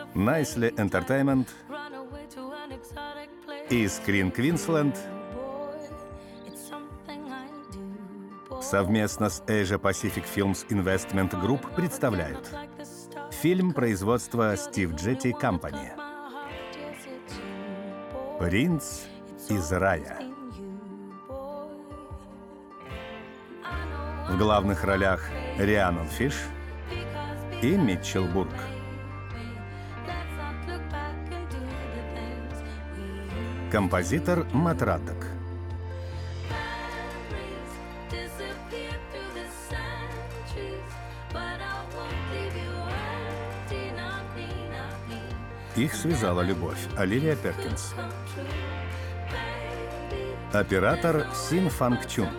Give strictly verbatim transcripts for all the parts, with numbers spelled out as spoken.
Найсли Entertainment и Screen Queensland совместно с Asia Pacific Films Investment Group представляют фильм производства Steve Jetty Company «Принц из рая». В главных ролях Рианон Фиш и Митчел Бурк. Композитор Мат Раддок. Их связала любовь. Оливия Перкинс. Оператор Син Фанг Чунг.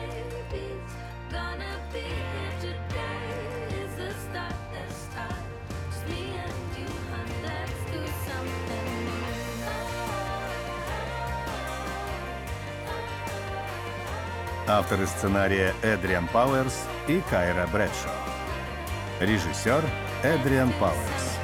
Авторы сценария Эдриан Пауэрс и Кайра Брэдшоу. Режиссер Эдриан Пауэрс.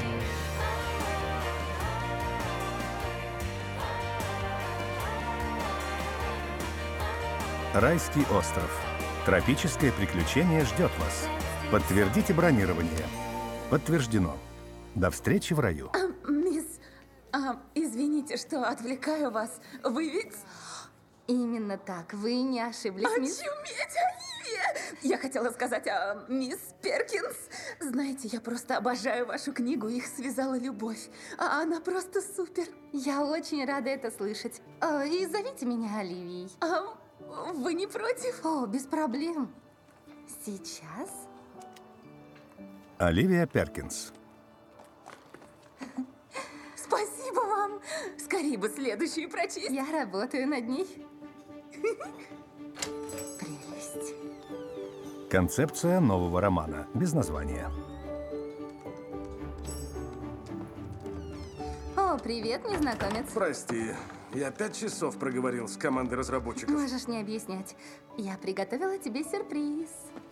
Райский остров. Тропическое приключение ждет вас. Подтвердите бронирование. Подтверждено. До встречи в раю. А, мисс, а, извините, что отвлекаю вас. Вы ведь... Именно так. Вы не ошиблись, мисс. Очуметь, Оливия! Я хотела сказать, а, мисс Перкинс. Знаете, я просто обожаю вашу книгу. Их связала любовь. А она просто супер. Я очень рада это слышать. О, и зовите меня Оливией. А вы не против? О, без проблем. Сейчас? Оливия Перкинс. Спасибо вам. Скорее бы следующую прочесть. Я работаю над ней. Прелесть. Концепция нового романа. Без названия. О, привет, незнакомец. Прости, я пять часов проговорил с командой разработчиков. Можешь не объяснять. Я приготовила тебе сюрприз.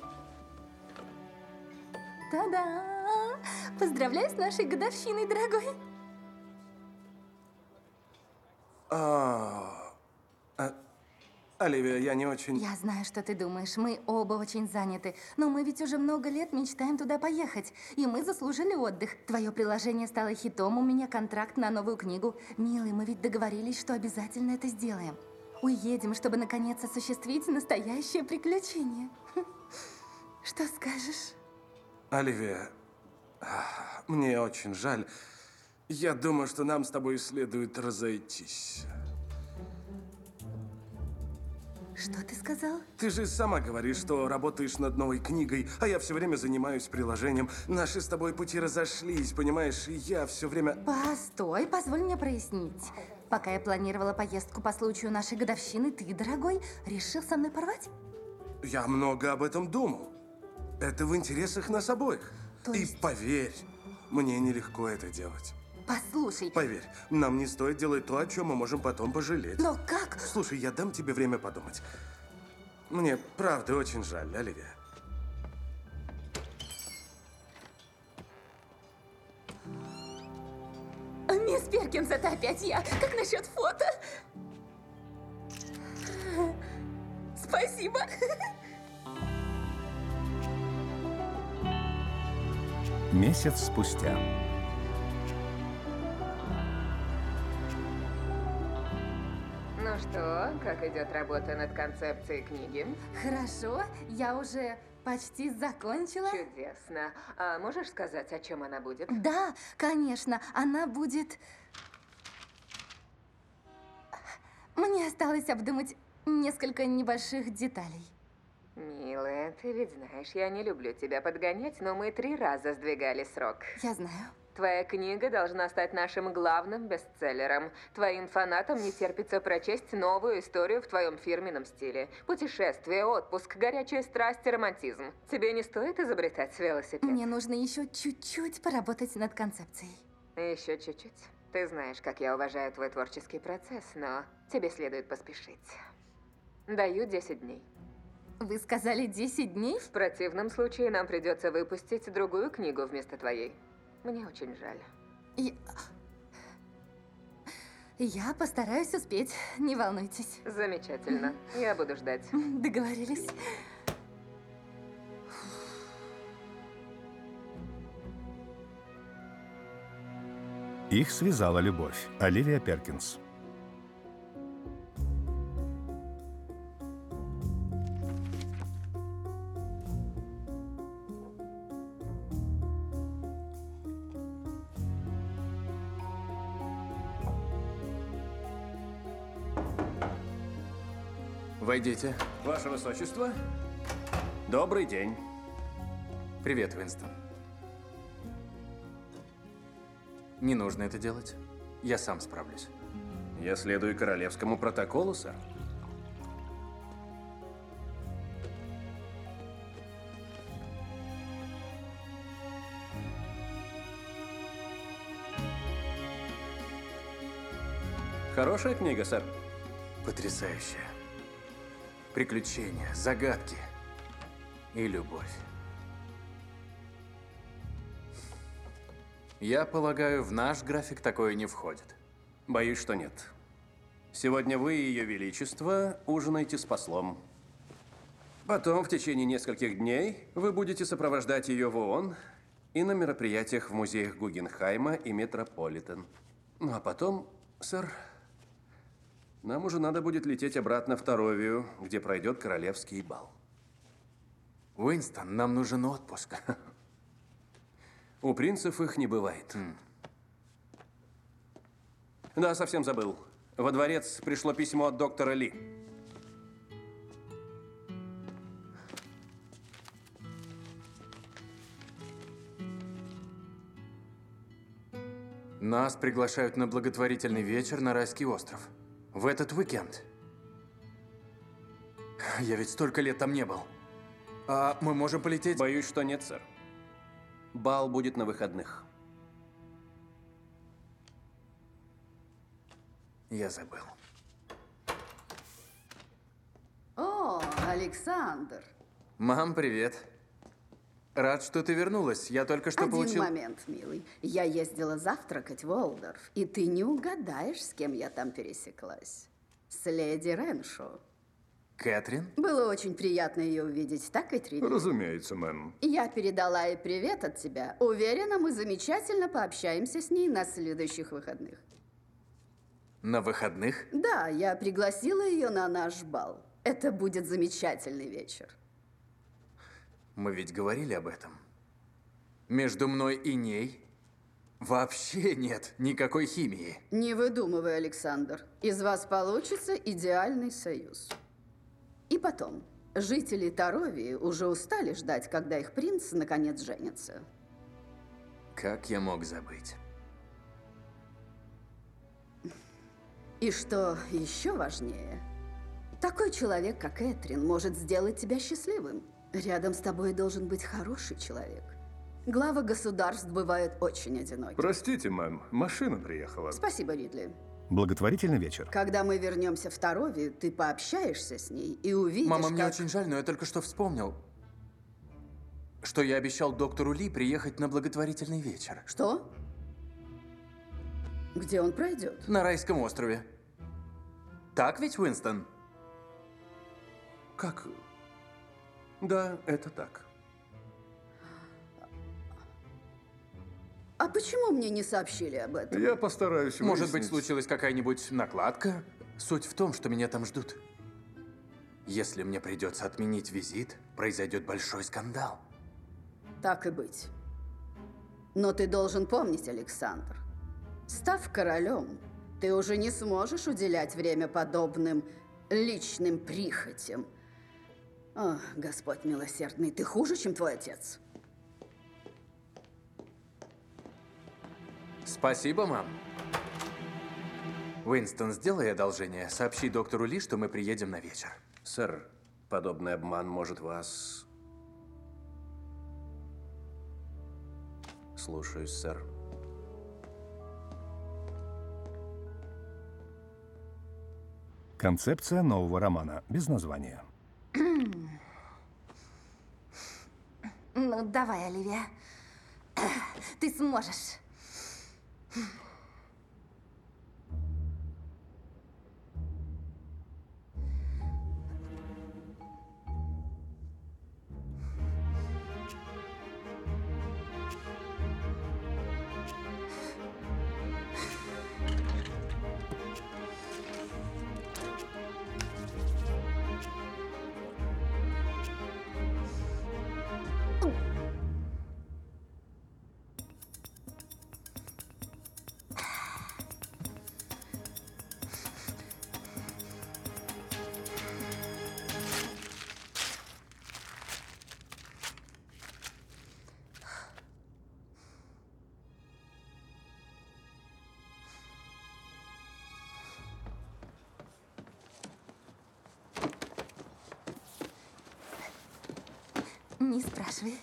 Та-да! Поздравляю с нашей годовщиной, дорогой. А, а, Оливия, я не очень... Я знаю, что ты думаешь. Мы оба очень заняты. Но мы ведь уже много лет мечтаем туда поехать. И мы заслужили отдых. Твое приложение стало хитом, у меня контракт на новую книгу. Милый, мы ведь договорились, что обязательно это сделаем. Уедем, чтобы наконец осуществить настоящее приключение. Что скажешь? Оливия, мне очень жаль. Я думаю, что нам с тобой следует разойтись. Что ты сказал? Ты же сама говоришь, что работаешь над новой книгой, а я все время занимаюсь приложением. Наши с тобой пути разошлись, понимаешь? И я все время... Постой, позволь мне прояснить. Пока я планировала поездку по случаю нашей годовщины, ты, дорогой, решил со мной порвать? Я много об этом думал. Это в интересах нас обоих. То есть... И поверь, мне нелегко это делать. Послушай. Поверь, нам не стоит делать то, о чем мы можем потом пожалеть. Но как? Слушай, я дам тебе время подумать. Мне правда очень жаль, Оливия. Мисс Перкинс, это опять я. Как насчет фото? Спасибо. Месяц спустя. Ну что, как идет работа над концепцией книги? Хорошо, я уже почти закончила. Чудесно. А можешь сказать, о чем она будет? Да, конечно, она будет... Мне осталось обдумать несколько небольших деталей. Милая, ты ведь знаешь, я не люблю тебя подгонять, но мы три раза сдвигали срок. Я знаю. Твоя книга должна стать нашим главным бестселлером. Твоим фанатам не терпится прочесть новую историю в твоем фирменном стиле. Путешествие, отпуск, горячая страсть и романтизм. Тебе не стоит изобретать велосипед? Мне нужно еще чуть-чуть поработать над концепцией. Еще чуть-чуть. Ты знаешь, как я уважаю твой творческий процесс, но тебе следует поспешить. Даю десять дней. Вы сказали десять дней? В противном случае нам придется выпустить другую книгу вместо твоей. Мне очень жаль. Я... Я постараюсь успеть, не волнуйтесь. Замечательно. Я буду ждать. Договорились. Их связала любовь. Оливия Перкинс. Войдите. Ваше Высочество, добрый день. Привет, Уинстон. Не нужно это делать. Я сам справлюсь. Я следую королевскому протоколу, сэр. Хорошая книга, сэр. Потрясающая. Приключения, загадки и любовь. Я полагаю, в наш график такое не входит. Боюсь, что нет. Сегодня вы, Ее Величество, ужинаете с послом. Потом, в течение нескольких дней, вы будете сопровождать ее в ООН и на мероприятиях в музеях Гугенхайма и Метрополитен. Ну а потом, сэр, нам уже надо будет лететь обратно в Торовию, где пройдет королевский бал. Уинстон, нам нужен отпуск. У принцев их не бывает. Mm. Да, совсем забыл. Во дворец пришло письмо от доктора Ли. Нас приглашают на благотворительный вечер на Райский остров. В этот уикенд. Я ведь столько лет там не был. А мы можем полететь? Боюсь, что нет, сэр. Бал будет на выходных. Я забыл. О, Александр. Мам, привет. Рад, что ты вернулась. Я только что Один получил... момент, милый. Я ездила завтракать в Уолдорф, и ты не угадаешь, с кем я там пересеклась. С леди Реншо. Кэтрин? Было очень приятно ее увидеть, так, Кэтрин? Разумеется, мэм. Я передала ей привет от тебя. Уверена, мы замечательно пообщаемся с ней на следующих выходных. На выходных? Да, я пригласила ее на наш бал. Это будет замечательный вечер. Мы ведь говорили об этом. Между мной и ней вообще нет никакой химии. Не выдумывай, Александр. Из вас получится идеальный союз. И потом, жители Торовии уже устали ждать, когда их принц наконец женится. Как я мог забыть? И что еще важнее, такой человек, как Кэтрин, может сделать тебя счастливым. Рядом с тобой должен быть хороший человек. Главы государств бывают очень одиноки. Простите, мэм, машина приехала. Спасибо, Ридли. Благотворительный вечер. Когда мы вернемся в Торовию, ты пообщаешься с ней и увидишь, Мама, мне как... очень жаль, но я только что вспомнил, что я обещал доктору Ли приехать на благотворительный вечер. Что? Где он пройдет? На Райском острове. Так ведь, Уинстон? Как? Да, это так. А почему мне не сообщили об этом? Я постараюсь Может быть, выяснить. случилась какая-нибудь накладка? Суть в том, что меня там ждут. Если мне придется отменить визит, произойдет большой скандал. Так и быть. Но ты должен помнить, Александр, став королем, ты уже не сможешь уделять время подобным личным прихотям. О, Господь милосердный, ты хуже, чем твой отец. Спасибо, мам. Уинстон, сделай одолжение. Сообщи доктору Ли, что мы приедем на вечер. Сэр, подобный обман может вас... Слушаюсь, сэр. Концепция нового романа. Без названия. Ну, давай, Оливия. Ты сможешь. Не спрашивай.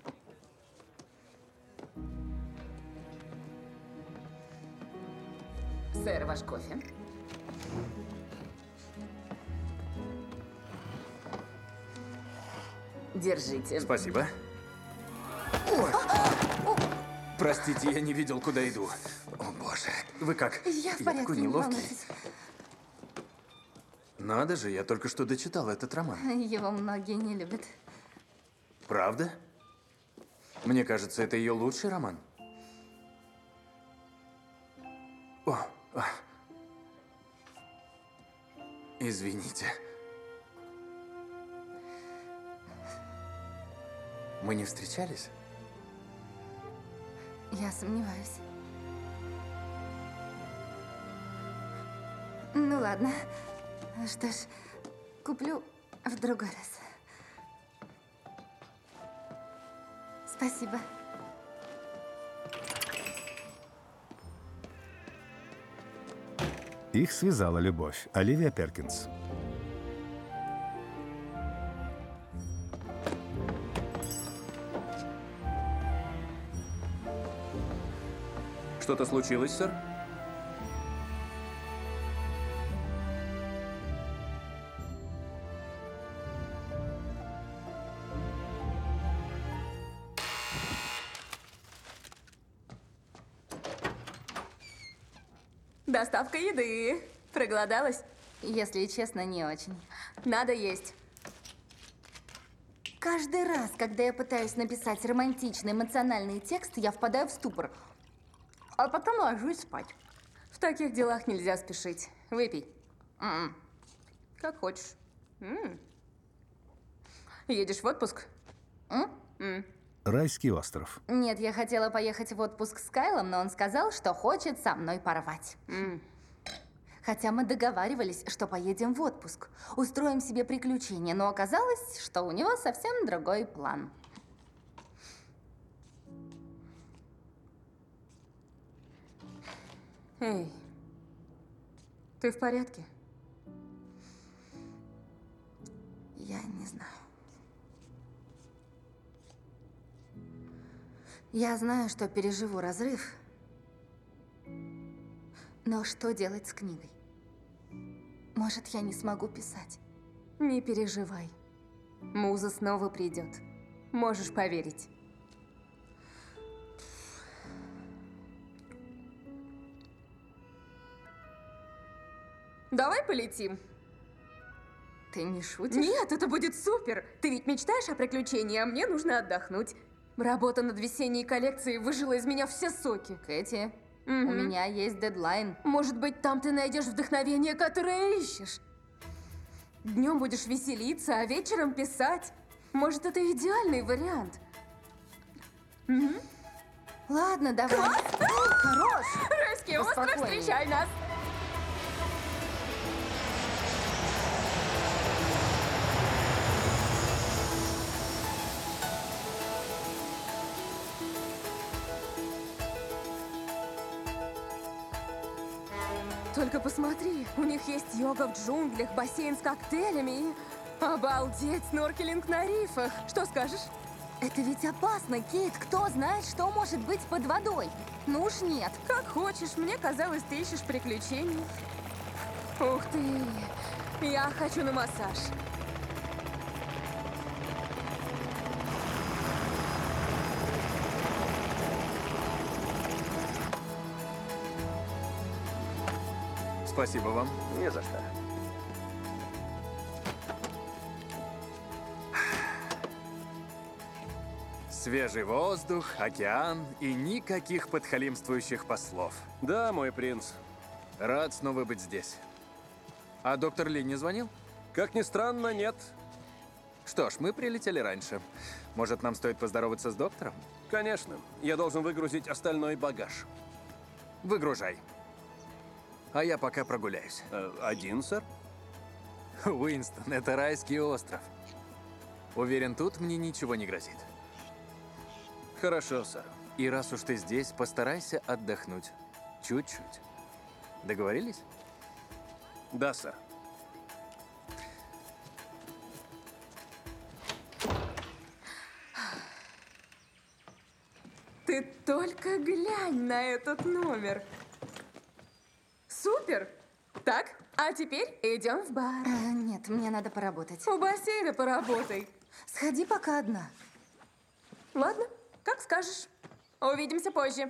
Сэр, ваш кофе. Держите. Спасибо. Ой. Простите, я не видел, куда иду. О, боже. Вы как? Я в порядке, такой не неловкий. волнуйтесь. Надо же, я только что дочитал этот роман. Его многие не любят. Правда? Мне кажется, это ее лучший роман. О, а. Извините. Мы не встречались? Я сомневаюсь. Ну ладно. Что ж, куплю в другой раз. Спасибо. Их связала любовь. Оливия Перкинс. Что-то случилось, сэр? Доставка еды. Проголодалась? Если честно, не очень. Надо есть. Каждый раз, когда я пытаюсь написать романтичный эмоциональный текст, я впадаю в ступор. А потом ложусь спать. В таких делах нельзя спешить. Выпей. М-м. Как хочешь. М. Едешь в отпуск? М? М. Райский остров. Нет, я хотела поехать в отпуск с Кайлом, но он сказал, что хочет со мной порвать. М. Хотя мы договаривались, что поедем в отпуск, устроим себе приключения, но оказалось, что у него совсем другой план. Эй, ты в порядке? Я не знаю. Я знаю, что переживу разрыв, но что делать с книгой? Может, я не смогу писать? Не переживай. Муза снова придет. Можешь поверить. Давай полетим. Ты не шутишь? Нет, это будет супер. Ты ведь мечтаешь о приключении, а мне нужно отдохнуть. Работа над весенней коллекцией выжила из меня все соки. Кэти, Мгм. у меня есть дедлайн. Может быть, там ты найдешь вдохновение, которое ищешь. Днем будешь веселиться, а вечером писать. Может, это идеальный вариант. Ладно, давай. Хорош! Райский остров, Поспокойнее. встречай нас! Только посмотри, у них есть йога в джунглях, бассейн с коктейлями и... Обалдеть, сноркелинг на рифах. Что скажешь? Это ведь опасно, Кейт. Кто знает, что может быть под водой? Ну уж нет. Как хочешь, мне казалось, ты ищешь приключений. Ух ты, я хочу на массаж. Спасибо вам. Не за что. Свежий воздух, океан и никаких подхалимствующих послов. Да, мой принц. Рад снова быть здесь. А доктор Ли не звонил? Как ни странно, нет. Что ж, мы прилетели раньше. Может, нам стоит поздороваться с доктором? Конечно. Я должен выгрузить остальной багаж. Выгружай. А я пока прогуляюсь. Э, один, сэр? Уинстон, это райский остров. Уверен, тут мне ничего не грозит. Хорошо, сэр. И раз уж ты здесь, постарайся отдохнуть. Чуть-чуть. Договорились? Да, сэр. Ты только глянь на этот номер. Супер! Так, а теперь идем в бар. Э, нет, мне надо поработать. У бассейна поработай. Сходи пока одна. Ладно, как скажешь. Увидимся позже.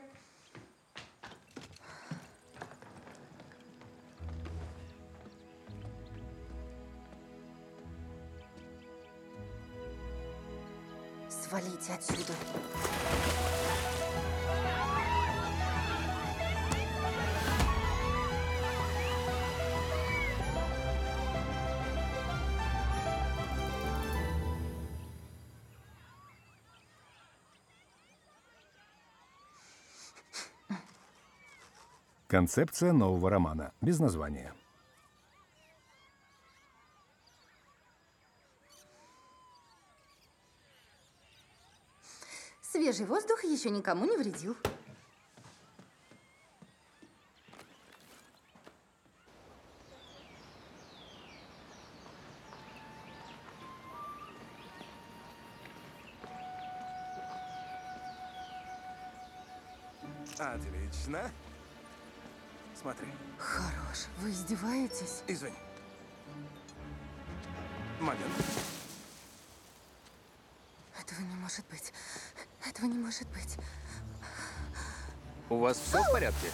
Свалите отсюда. Концепция нового романа. Без названия. Свежий воздух еще никому не вредил. Отлично. Смотри. Хорош. Вы издеваетесь? Извини. Момент. Этого не может быть. Этого не может быть. У вас все в порядке?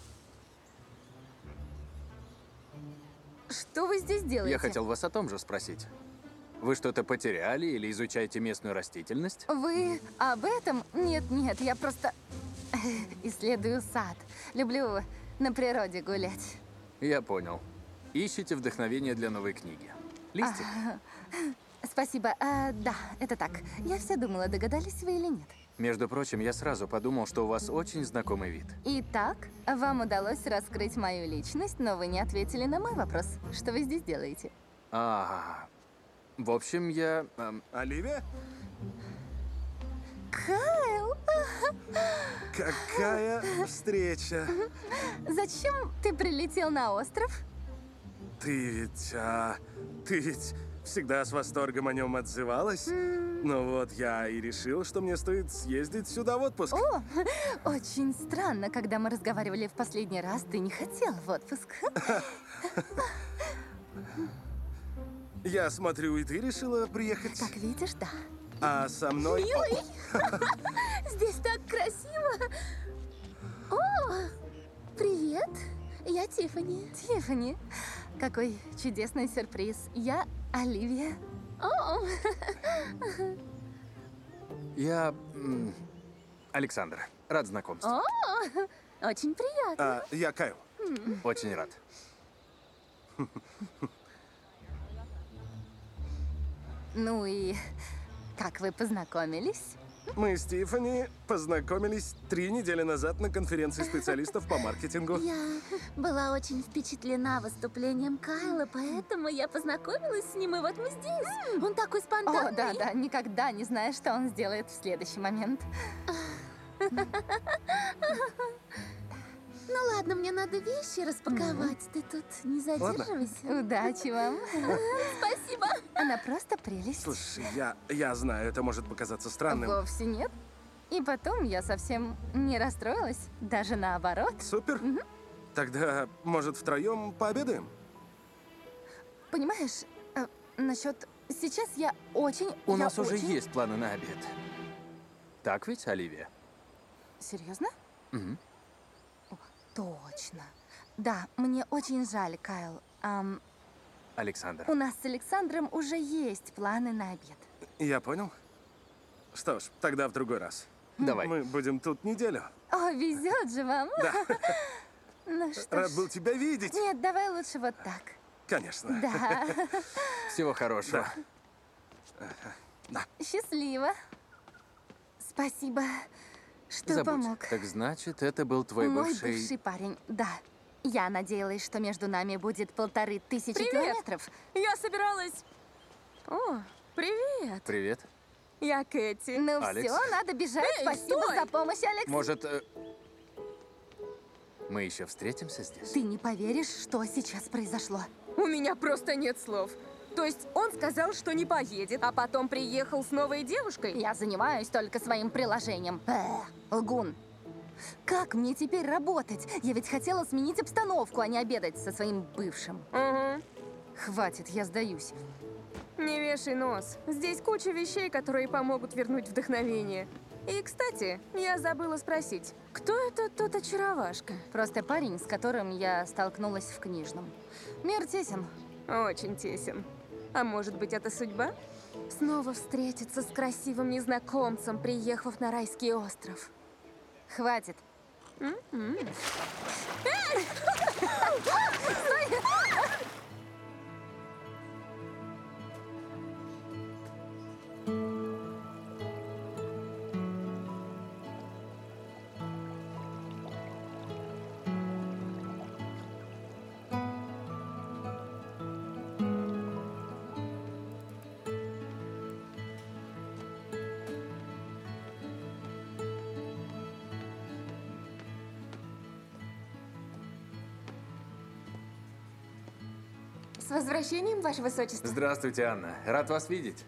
Что вы здесь делаете? Я хотел вас о том же спросить. Вы что-то потеряли или изучаете местную растительность? Вы об этом? Нет, нет, я просто исследую сад. Люблю на природе гулять. Я понял. Ищете вдохновение для новой книги. Листик? Спасибо. А, да, это так. Я все думала, догадались вы или нет. Между прочим, я сразу подумал, что у вас очень знакомый вид. Итак, вам удалось раскрыть мою личность, но вы не ответили на мой вопрос. Что вы здесь делаете? А, в общем, я... эм, Оливия? Кайл! Какая встреча. Зачем ты прилетел на остров? Ты ведь... А, ты ведь всегда с восторгом о нем отзывалась? Ну вот, я и решил, что мне стоит съездить сюда в отпуск. О, очень странно, когда мы разговаривали в последний раз, ты не хотел в отпуск. Я смотрю, и ты решила приехать. Как видишь, да. А со мной... Милый, здесь так красиво. О, привет, я Тиффани. Тиффани, какой чудесный сюрприз. Я Оливия. О, Я... м, Александр. Рад знакомству. О, очень приятно. А, я Кайл. Очень рад. Ну и как вы познакомились? Мы с Тиффани познакомились три недели назад на конференции специалистов по маркетингу. Я была очень впечатлена выступлением Кайла, поэтому я познакомилась с ним, и вот мы здесь. Он такой спонтанный. О, да-да, никогда не знаешь, что он сделает в следующий момент. Ну ладно, мне надо вещи распаковать. Ты тут не задерживайся. Удачи вам. Спасибо. Она просто прелесть. Слушай, я, я знаю, это может показаться странным. Вовсе нет. И потом я совсем не расстроилась, даже наоборот. Супер. Тогда, может, втроем пообедаем? Понимаешь, э, насчет... Сейчас я очень... У я нас уже очень- есть планы на обед. Так ведь, Оливия? Серьезно? Мгм. Точно. Да, мне очень жаль, Кайл. Ам, Александр. у нас с Александром уже есть планы на обед. Я понял. Что ж, тогда в другой раз. Давай. Мы будем тут неделю. О, везет же вам. Да. Ну что Рад ж. был тебя видеть. Нет, давай лучше вот так. Конечно. Да. Всего хорошего. Счастливо. Спасибо, что Забудь. помог. Так значит, это был твой Мой бывший... бывший парень, да. Я надеялась, что между нами будет полторы тысячи Привет! километров. Я собиралась... О, привет. Привет. Я Кэти. Ну Алекс. все, надо бежать. Эй, Спасибо стой! за помощь, Алекс. Может, э, мы еще встретимся здесь? Ты не поверишь, что сейчас произошло. У меня просто нет слов. То есть он сказал, что не поедет, а потом приехал с новой девушкой? Я занимаюсь только своим приложением. Э, лгун. Как мне теперь работать? Я ведь хотела сменить обстановку, а не обедать со своим бывшим. Угу. Хватит, я сдаюсь. Не вешай нос. Здесь куча вещей, которые помогут вернуть вдохновение. И, кстати, я забыла спросить, кто это тот очаровашка? Просто парень, с которым я столкнулась в книжном. Мир тесен. Очень тесен. А может быть, это судьба? Снова встретиться с красивым незнакомцем, приехав на райский остров. Хватит. С возвращением, Ваше Высочество. Здравствуйте, Анна. Рад вас видеть.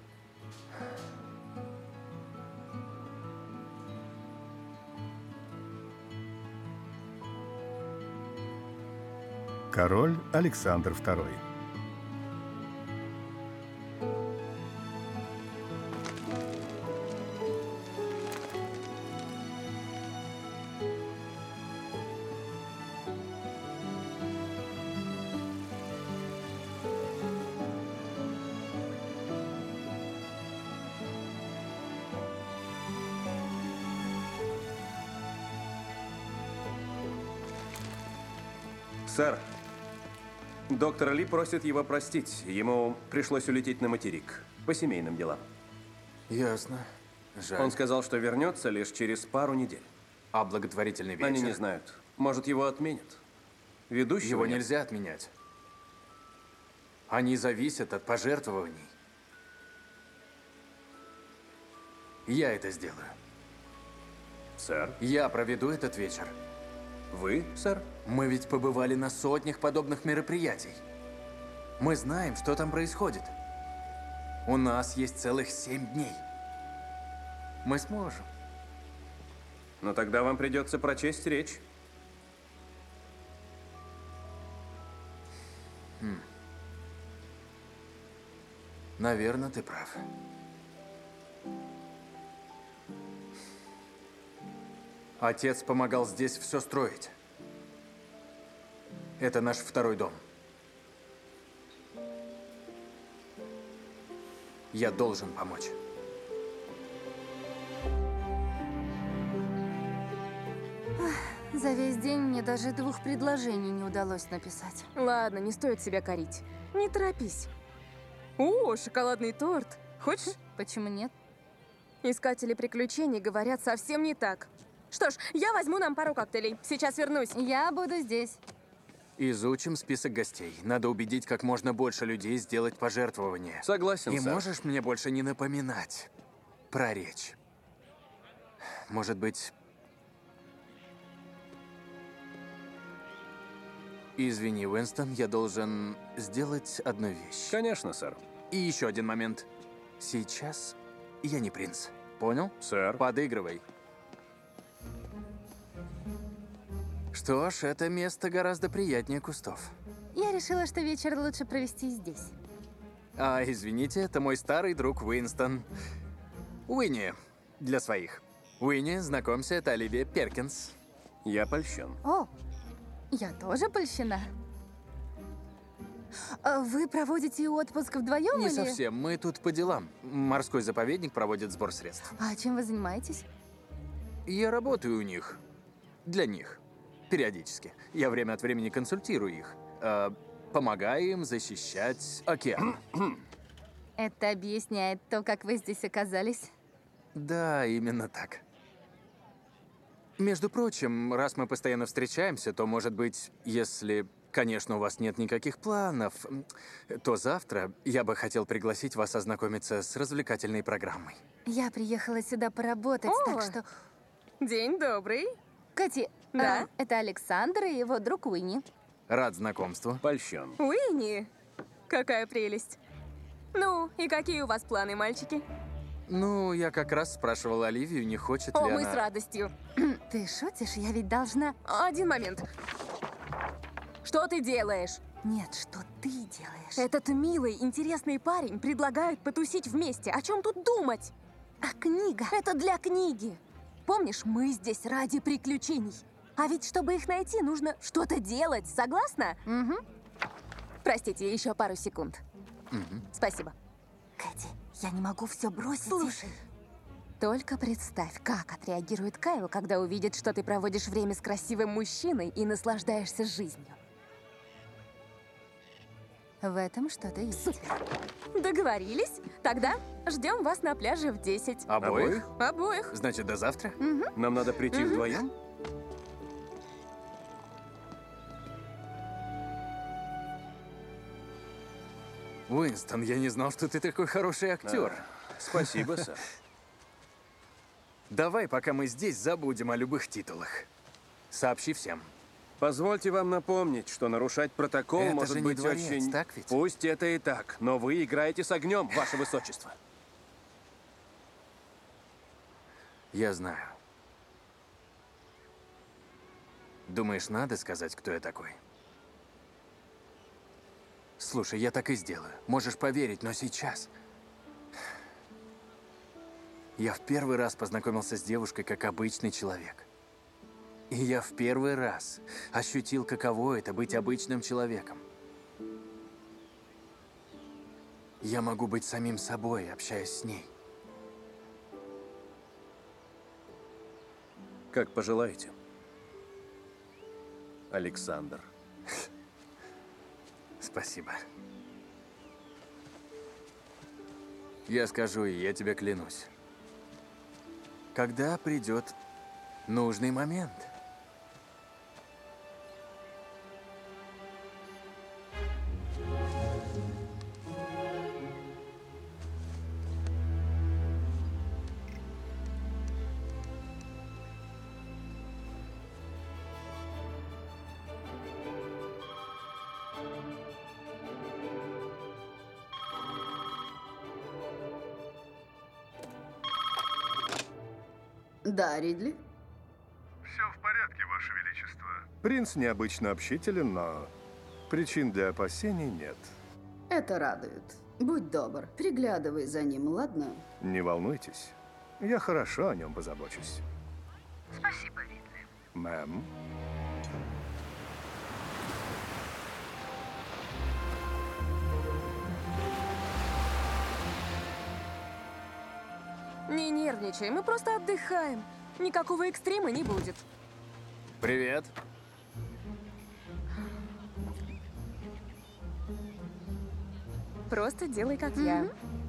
Король Александр второй. Сэр, доктор Ли просит его простить. Ему пришлось улететь на материк по семейным делам. Ясно. Жаль. Он сказал, что вернется лишь через пару недель. А благотворительный вечер? Они не знают. Может, его отменят. Ведущего Его нет. нельзя отменять. Они зависят от пожертвований. Я это сделаю. Сэр, Я проведу этот вечер. вы, сэр? Мы ведь побывали на сотнях подобных мероприятий. Мы знаем, что там происходит. У нас есть целых семь дней. Мы сможем. Но тогда вам придется прочесть речь. Наверное, ты прав. Отец помогал здесь все строить. Это наш второй дом. Я должен помочь. За весь день мне даже двух предложений не удалось написать. Ладно, не стоит себя корить. Не торопись. О, шоколадный торт. Хочешь? Почему нет? Искатели приключений говорят совсем не так. Что ж, я возьму нам пару коктейлей. Сейчас вернусь. Я буду здесь. Изучим список гостей. Надо убедить как можно больше людей сделать пожертвование. Согласен, И сэр. можешь мне больше не напоминать про речь? Может быть... Извини, Уинстон, я должен сделать одну вещь. Конечно, сэр. И еще один момент. Сейчас я не принц. Понял? Сэр. Подыгрывай. Что ж, это место гораздо приятнее кустов. Я решила, что вечер лучше провести здесь. А, извините, это мой старый друг Уинстон. Уинни, для своих. Уинни, знакомься, это Оливия Перкинс. Я польщен. О, Я тоже польщена. А Вы проводите отпуск вдвоем Не или... совсем. Мы тут по делам. Морской заповедник проводит сбор средств. А чем вы занимаетесь? Я работаю у них. Для них. Периодически. Я время от времени консультирую их. Э, помогаю им защищать океан. Это объясняет то, как вы здесь оказались. Да, именно так. Между прочим, раз мы постоянно встречаемся, то, может быть, если, конечно, у вас нет никаких планов, то завтра я бы хотел пригласить вас ознакомиться с развлекательной программой. Я приехала сюда поработать, О! так что... День добрый. Кэти, Да? а, это Александр и его друг Уинни. Рад знакомству. Польщен. Уинни. Какая прелесть. Ну, и какие у вас планы, мальчики? Ну, я как раз спрашивал Оливию, не хочет О, ли мы она... с радостью. Ты шутишь? Я ведь должна... Один момент. Что ты делаешь? Нет, что ты делаешь? Этот милый, интересный парень предлагает потусить вместе. О чем тут думать? А книга? Это для книги. Помнишь, мы здесь ради приключений. А ведь, чтобы их найти, нужно что-то делать. Согласна? Угу. Простите, еще пару секунд. Мгм. Спасибо. Кэти, я не могу все бросить. и- Слушай, только представь, как отреагирует Кайл, когда увидит, что ты проводишь время с красивым мужчиной и наслаждаешься жизнью. В этом что-то есть. Договорились? Тогда ждем вас на пляже в десять. Обоих? Обоих. Значит, до завтра? Нам надо прийти вдвоем? Уинстон, я не знал, что ты такой хороший актер. А, спасибо, сэр. Давай, пока мы здесь, забудем о любых титулах. Сообщи всем. Позвольте вам напомнить, что нарушать протокол Это может же не быть дворец, очень... так ведь? Пусть это и так, но вы играете с огнем, ваше высочество. Я знаю. Думаешь, надо сказать, кто я такой? Слушай, я так и сделаю. Можешь поверить, но сейчас... Я в первый раз познакомился с девушкой как обычный человек. И я в первый раз ощутил, каково это быть обычным человеком. Я могу быть самим собой, общаясь с ней. Как пожелаете. Александр. Спасибо. Я скажу ей, я тебе клянусь. Когда придет нужный момент. Да, Ридли? Все в порядке, Ваше Величество. Принц необычно общителен, но причин для опасений нет. Это радует. Будь добр, приглядывай за ним, ладно? Не волнуйтесь. Я хорошо о нем позабочусь. Спасибо, Ридли. Мэм. Не нервничай, мы просто отдыхаем. Никакого экстрима не будет. Привет. Просто делай, как я.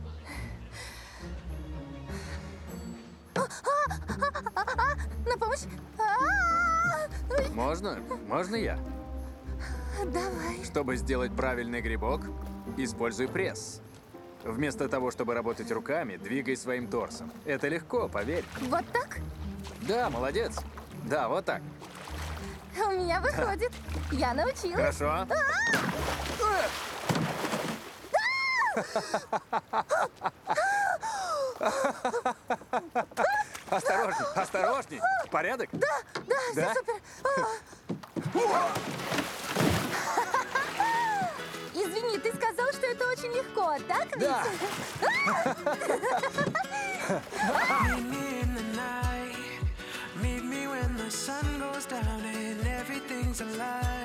На помощь! А-а-а! Можно? Можно я? Давай. Чтобы сделать правильный грибок, используй пресс. Вместо того, чтобы работать руками, двигай своим торсом. Это легко, поверь. Вот так? Да, молодец. Да, вот так. У меня выходит. Я научилась. Хорошо. Осторожней, осторожней. Порядок? Да, да, все Да? супер. А. Извини, ты сказал, что это очень легко, так ведь? Да. Meet me in the night. Meet me when the sun goes down and everything's alive.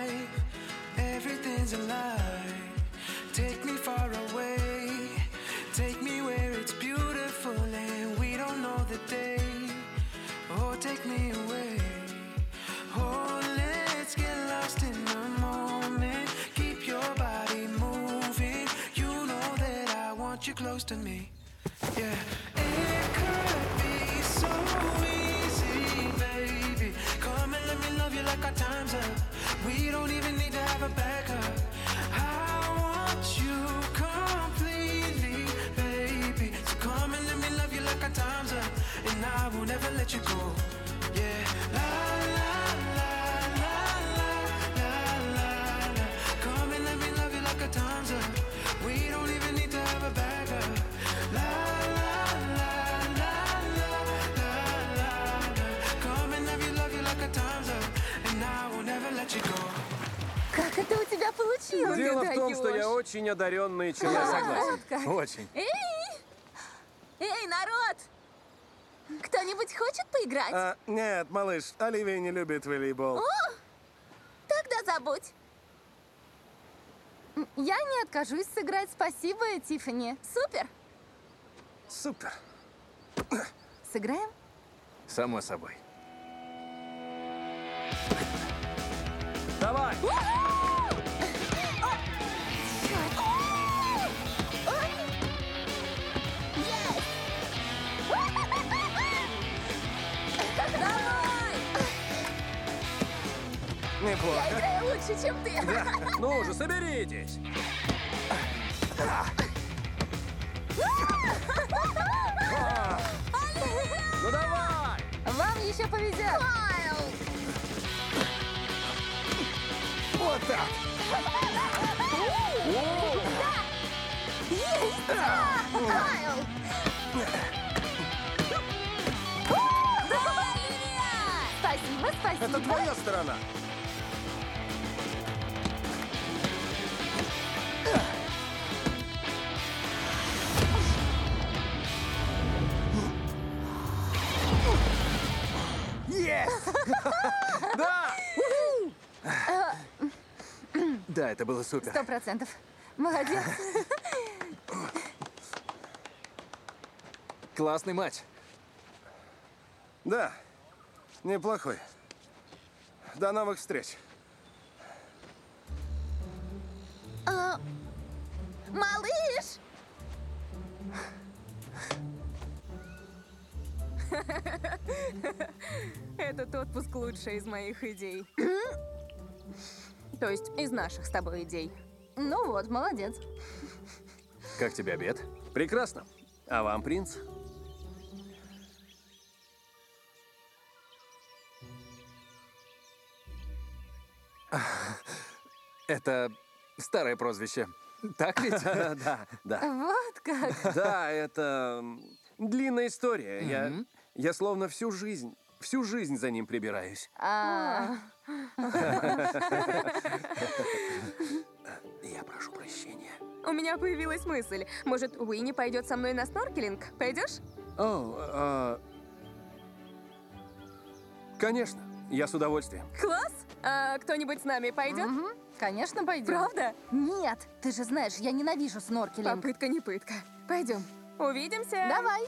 want you close to me. Yeah, it could be so easy, baby. Come and let me love you like our time's up. We don't even need to have a backup. I want you completely, baby. So come and let me love you like our time's up, and I will never let you go. Yeah, la la la la la la la la. Come and let me love you like our time's up. We don't even need to have a backup. La la la la la la la la. Come and let me love you like our time's up, and I will never let you go. Как это у тебя получилось? Дело Ты в том, что я даёшь. очень одаренный человек. Да, Согласен. вот как. Очень. Эй! Эй, народ! Кто-нибудь хочет поиграть? А, нет, малыш, Оливия не любит волейбол. Тогда забудь. Я не откажусь сыграть. Спасибо, Тиффани. Супер! Супер. Сыграем? Само собой. Давай! Неплохо. Я играю лучше, чем ты. Ну уже, соберитесь. Ну давай! Вам еще повезет. Вот так! Кайл! Спасибо, спасибо. Это твоя сторона. Да! Да, это было супер. Сто процентов. Молодец. Классный матч. Да, неплохой. До новых встреч. А, малыш! Этот отпуск лучшая из моих идей. То есть из наших с тобой идей. Ну вот, молодец. Как тебе обед? Прекрасно. А вам, принц? Это старое прозвище. Так ведь? Да, да. Вот как. Да, это м, длинная история. Я, Мгм. я словно всю жизнь, всю жизнь за ним прибираюсь. А, Я прошу прощения. У меня появилась мысль. Может, Уинни пойдет со мной на сноркелинг? Пойдешь? О, а, конечно, я с удовольствием. Класс! А кто-нибудь с нами пойдет? мгм, конечно, пойдем. Правда? Нет, ты же знаешь, я ненавижу сноркелинг. Попытка не пытка. Пойдем. Увидимся. Давай.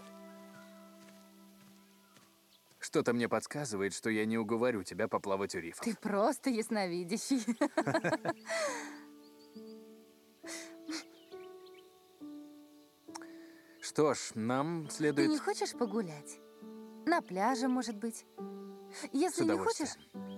Что-то мне подсказывает, что я не уговорю тебя поплавать у рифов. Ты просто ясновидящий. Что ж, нам Ты следует... не хочешь погулять? На пляже, может быть? С Если не хочешь, удовольствием.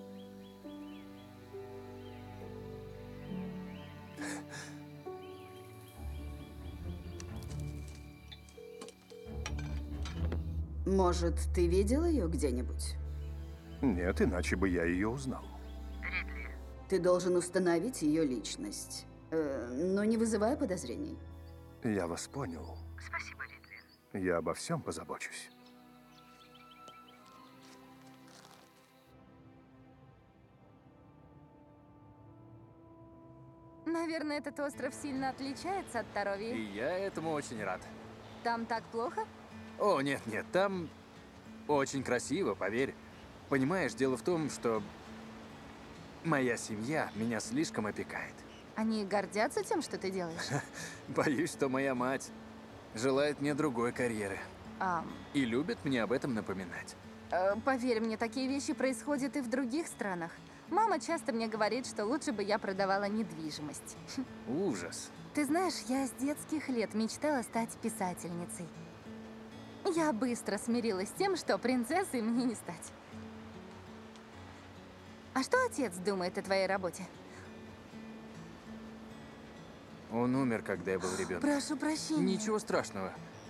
Может, ты видел ее где-нибудь? Нет, иначе бы я ее узнал. Ты должен установить ее личность, э, но не вызывая подозрений. Я вас понял. Спасибо, Ридли. Я обо всем позабочусь. наверное, этот остров сильно отличается от И Таровии. я этому очень рад. Там так плохо? О, нет-нет, там очень красиво, поверь. Понимаешь, дело в том, что моя семья меня слишком опекает. Они гордятся тем, что ты делаешь? Боюсь, что моя мать желает мне другой карьеры. А, И любит мне об этом напоминать. э, поверь мне, такие вещи происходят и в других странах. Мама часто мне говорит, что лучше бы я продавала недвижимость. Ужас. Ты знаешь, я с детских лет мечтала стать писательницей. Я быстро смирилась с тем, что принцессой мне не стать. А что отец думает о твоей работе? Он умер, когда я был ребенком. Прошу прощения. Ничего страшного.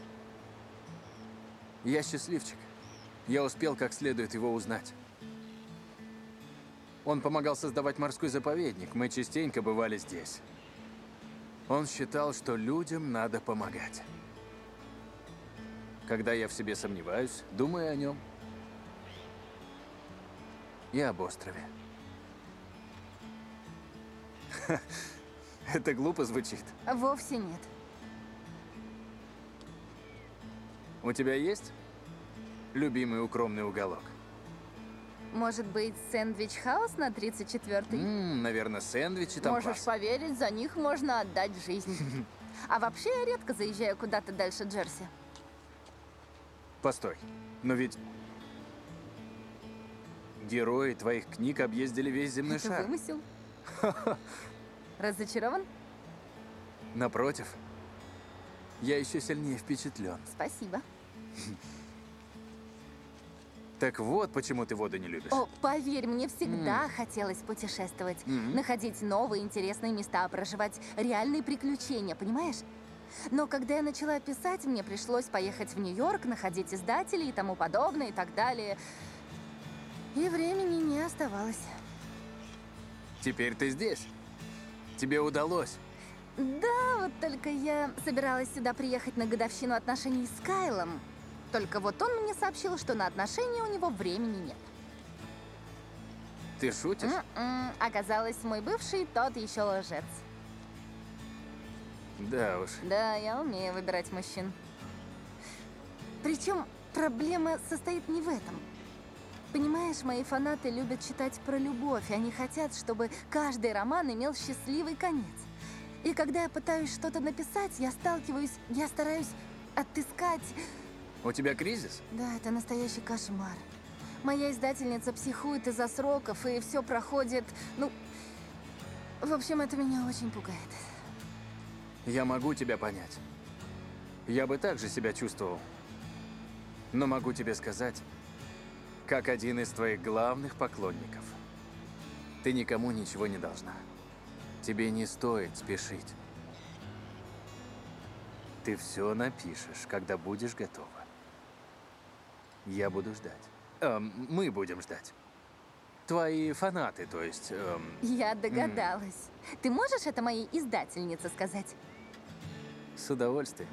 Я счастливчик. Я успел как следует его узнать. Он помогал создавать морской заповедник. Мы частенько бывали здесь. Он считал, что людям надо помогать. Когда я в себе сомневаюсь, думаю о нем. И об острове. Это глупо звучит. Вовсе нет. У тебя есть любимый укромный уголок? Может быть, сэндвич-хаус на тридцать четвёртой? Ммм, наверное, сэндвичи там Можешь класс. поверить, за них можно отдать жизнь. А вообще, я редко заезжаю куда-то дальше Джерси. Постой, но ведь герои твоих книг объездили весь земной Это шар. вымысел? Разочарован? Напротив, я еще сильнее впечатлен. Спасибо. Так вот, почему ты воду не любишь. О, поверь, мне всегда хотелось путешествовать. Мгм. Находить новые интересные места, проживать реальные приключения, понимаешь? Но когда я начала писать, мне пришлось поехать в Нью-Йорк, находить издателей и тому подобное, и так далее. И времени не оставалось. Теперь ты здесь. Тебе удалось. Да, вот только я собиралась сюда приехать на годовщину отношений с Кайлом. Только вот он мне сообщил, что на отношения у него времени нет. Ты шутишь? М-м, оказалось, мой бывший тот еще лжец. Да уж. Да, я умею выбирать мужчин. Причем проблема состоит не в этом. Понимаешь, мои фанаты любят читать про любовь, и они хотят, чтобы каждый роман имел счастливый конец. И когда я пытаюсь что-то написать, я сталкиваюсь, я стараюсь отыскать... У тебя кризис? Да, это настоящий кошмар. Моя издательница психует из-за сроков, и все проходит... Ну, в общем, это меня очень пугает. Я могу тебя понять. Я бы так же себя чувствовал. Но могу тебе сказать, как один из твоих главных поклонников, ты никому ничего не должна. Тебе не стоит спешить. Ты все напишешь, когда будешь готова. Я буду ждать. Эм, мы будем ждать. Твои фанаты, то есть... эм, Я догадалась. Ты можешь это моей издательнице сказать? С удовольствием.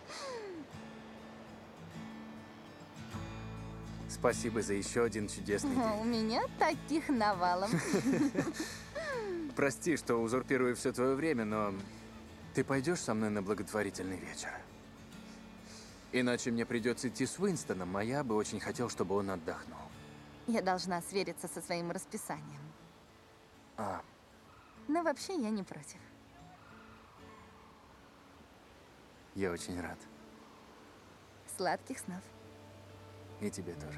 Спасибо за еще один чудесный О, у день. меня таких навалом. Прости, что узурпирую все твое время, но ты пойдешь со мной на благотворительный вечер? Иначе мне придется идти с Уинстоном, а я бы очень хотел, чтобы он отдохнул. Я должна свериться со своим расписанием. А, Но вообще я не против. я очень рад. Сладких снов. И тебе тоже.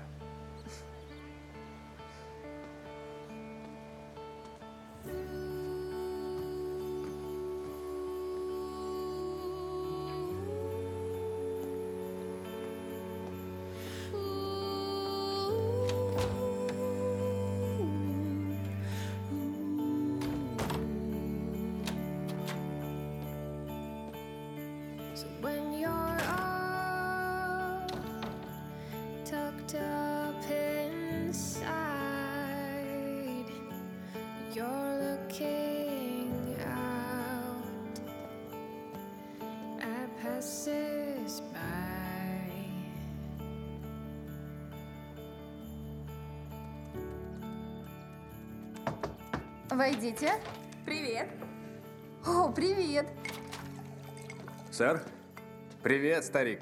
So when you're all tucked up inside, you're looking out at passers-by. Войдите. Привет. О, привет. Сэр? Привет, старик.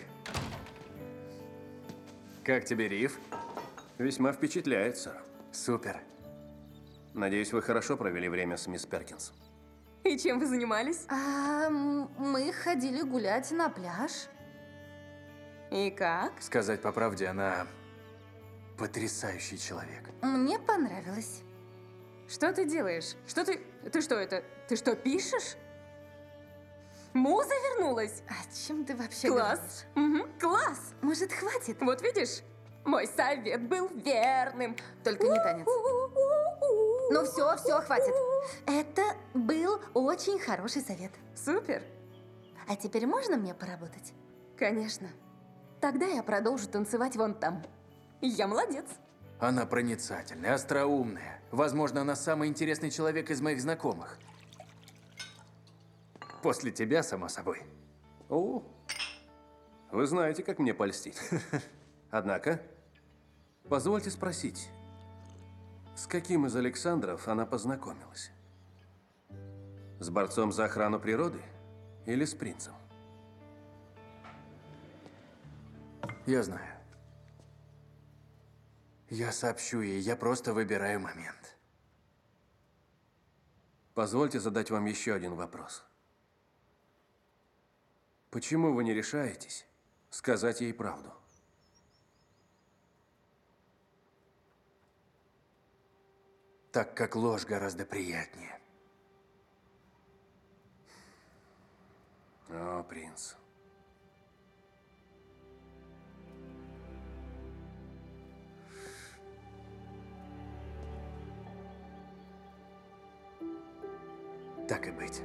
Как тебе риф? Весьма впечатляет, сэр. Супер. Надеюсь, вы хорошо провели время с мисс Перкинс. И чем вы занимались? А, м, мы ходили гулять на пляж. И как? Сказать по правде, она потрясающий человек. Мне понравилось. Что ты делаешь? Что ты... Ты что это? Ты что, пишешь? Муза вернулась. О чем ты вообще Класс. Мгм, класс. говоришь? Может, хватит? Вот видишь, мой совет был верным. Только не танец. Ну все, все, хватит. Это был очень хороший совет. Супер. А теперь можно мне поработать? Конечно. Тогда я продолжу танцевать вон там. Я молодец. Она проницательная, остроумная. Возможно, она самый интересный человек из моих знакомых. После тебя, само собой. О, вы знаете, как мне польстить. Однако, позвольте спросить, с каким из Александров она познакомилась? С борцом за охрану природы или с принцем? Я знаю. Я сообщу ей, я просто выбираю момент. Позвольте задать вам еще один вопрос. Почему вы не решаетесь сказать ей правду? Так как ложь гораздо приятнее. О, принц. Так и быть.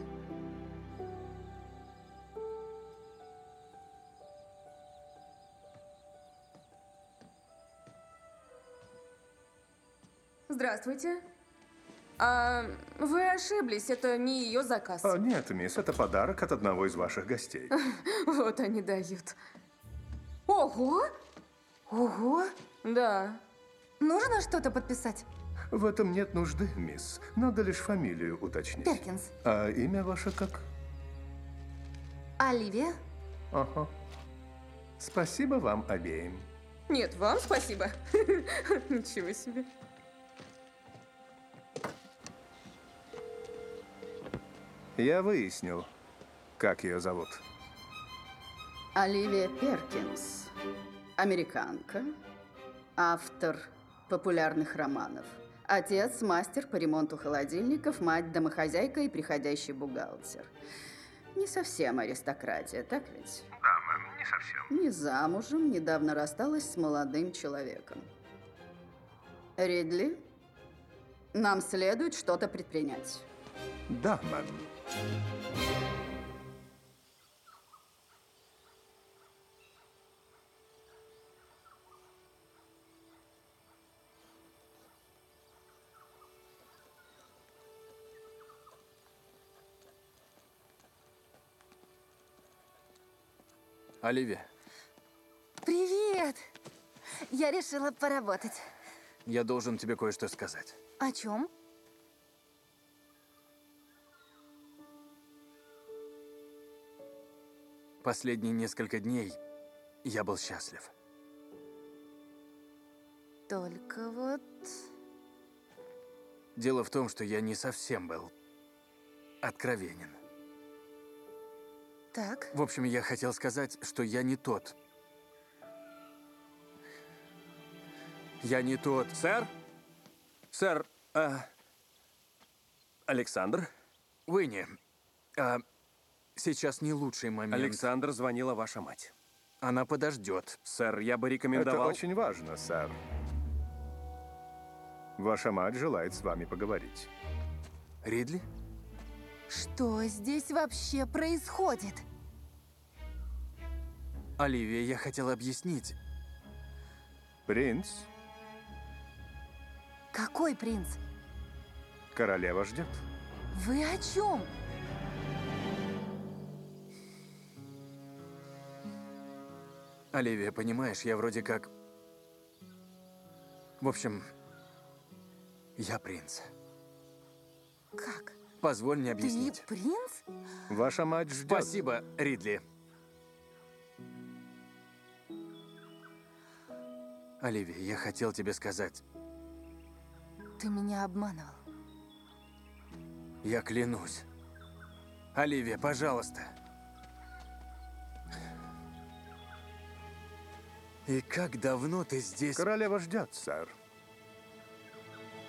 Здравствуйте. А, вы ошиблись, это не ее заказ. О, нет, мисс, это подарок от одного из ваших гостей. Вот они дают. Ого! Ого! Да. Нужно что-то подписать? В этом нет нужды, мисс. Надо лишь фамилию уточнить. Перкинс. А имя ваше как? Оливия? Ага. Спасибо вам обеим. Нет, вам спасибо. Ничего себе. Я выяснил, как ее зовут. Оливия Перкинс. Американка. Автор популярных романов. Отец – мастер по ремонту холодильников, мать – домохозяйка и приходящий бухгалтер. Не совсем аристократия, так ведь? Да, мэм, не совсем. Не замужем, недавно рассталась с молодым человеком. Ридли, нам следует что-то предпринять. Да, мэм. Оливия, Привет! Я решила поработать. я должен тебе кое-что сказать. О чем? Последние несколько дней я был счастлив. Только вот... Дело в том, что я не совсем был откровенен. Так. В общем, я хотел сказать, что я не тот. Я не тот. Сэр? Сэр, а... Александр? Уинни, а, сейчас не лучший момент. Александр, звонила ваша мать. Она подождет. Сэр, я бы Это рекомендовал... очень важно, сэр. Ваша мать желает с вами поговорить. Ридли? Что здесь вообще происходит? Оливия, я хотел объяснить. Принц, Какой принц? королева ждет. Вы о чем? Оливия, понимаешь, я вроде как... В общем, я принц. Как? Позволь мне Ты объяснить. принц? Ваша мать ждет. Спасибо, Ридли. Оливия, я хотел тебе сказать, Ты меня обманывал. я клянусь. Оливия, пожалуйста. И как давно ты здесь? Королева ждет, сэр.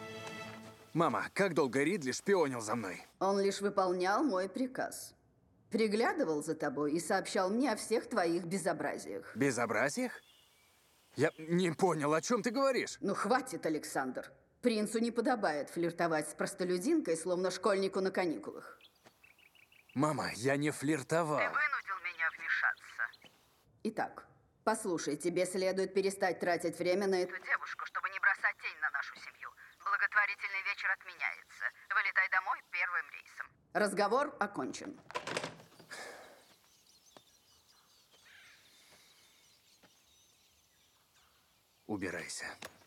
Мама, как долго Ридли шпионил за мной? Он лишь выполнял мой приказ. Приглядывал за тобой и сообщал мне о всех твоих безобразиях. Безобразиях? Я не понял, о чем ты говоришь? Ну, хватит, Александр. Принцу не подобает флиртовать с простолюдинкой, словно школьнику на каникулах. Мама, я не флиртовал. Ты вынудил меня вмешаться. Итак, послушай, тебе следует перестать тратить время на эту девушку, чтобы не бросать тень на нашу семью. Благотворительный вечер отменяется. Вылетай домой первым рейсом. Разговор окончен. Убирайся.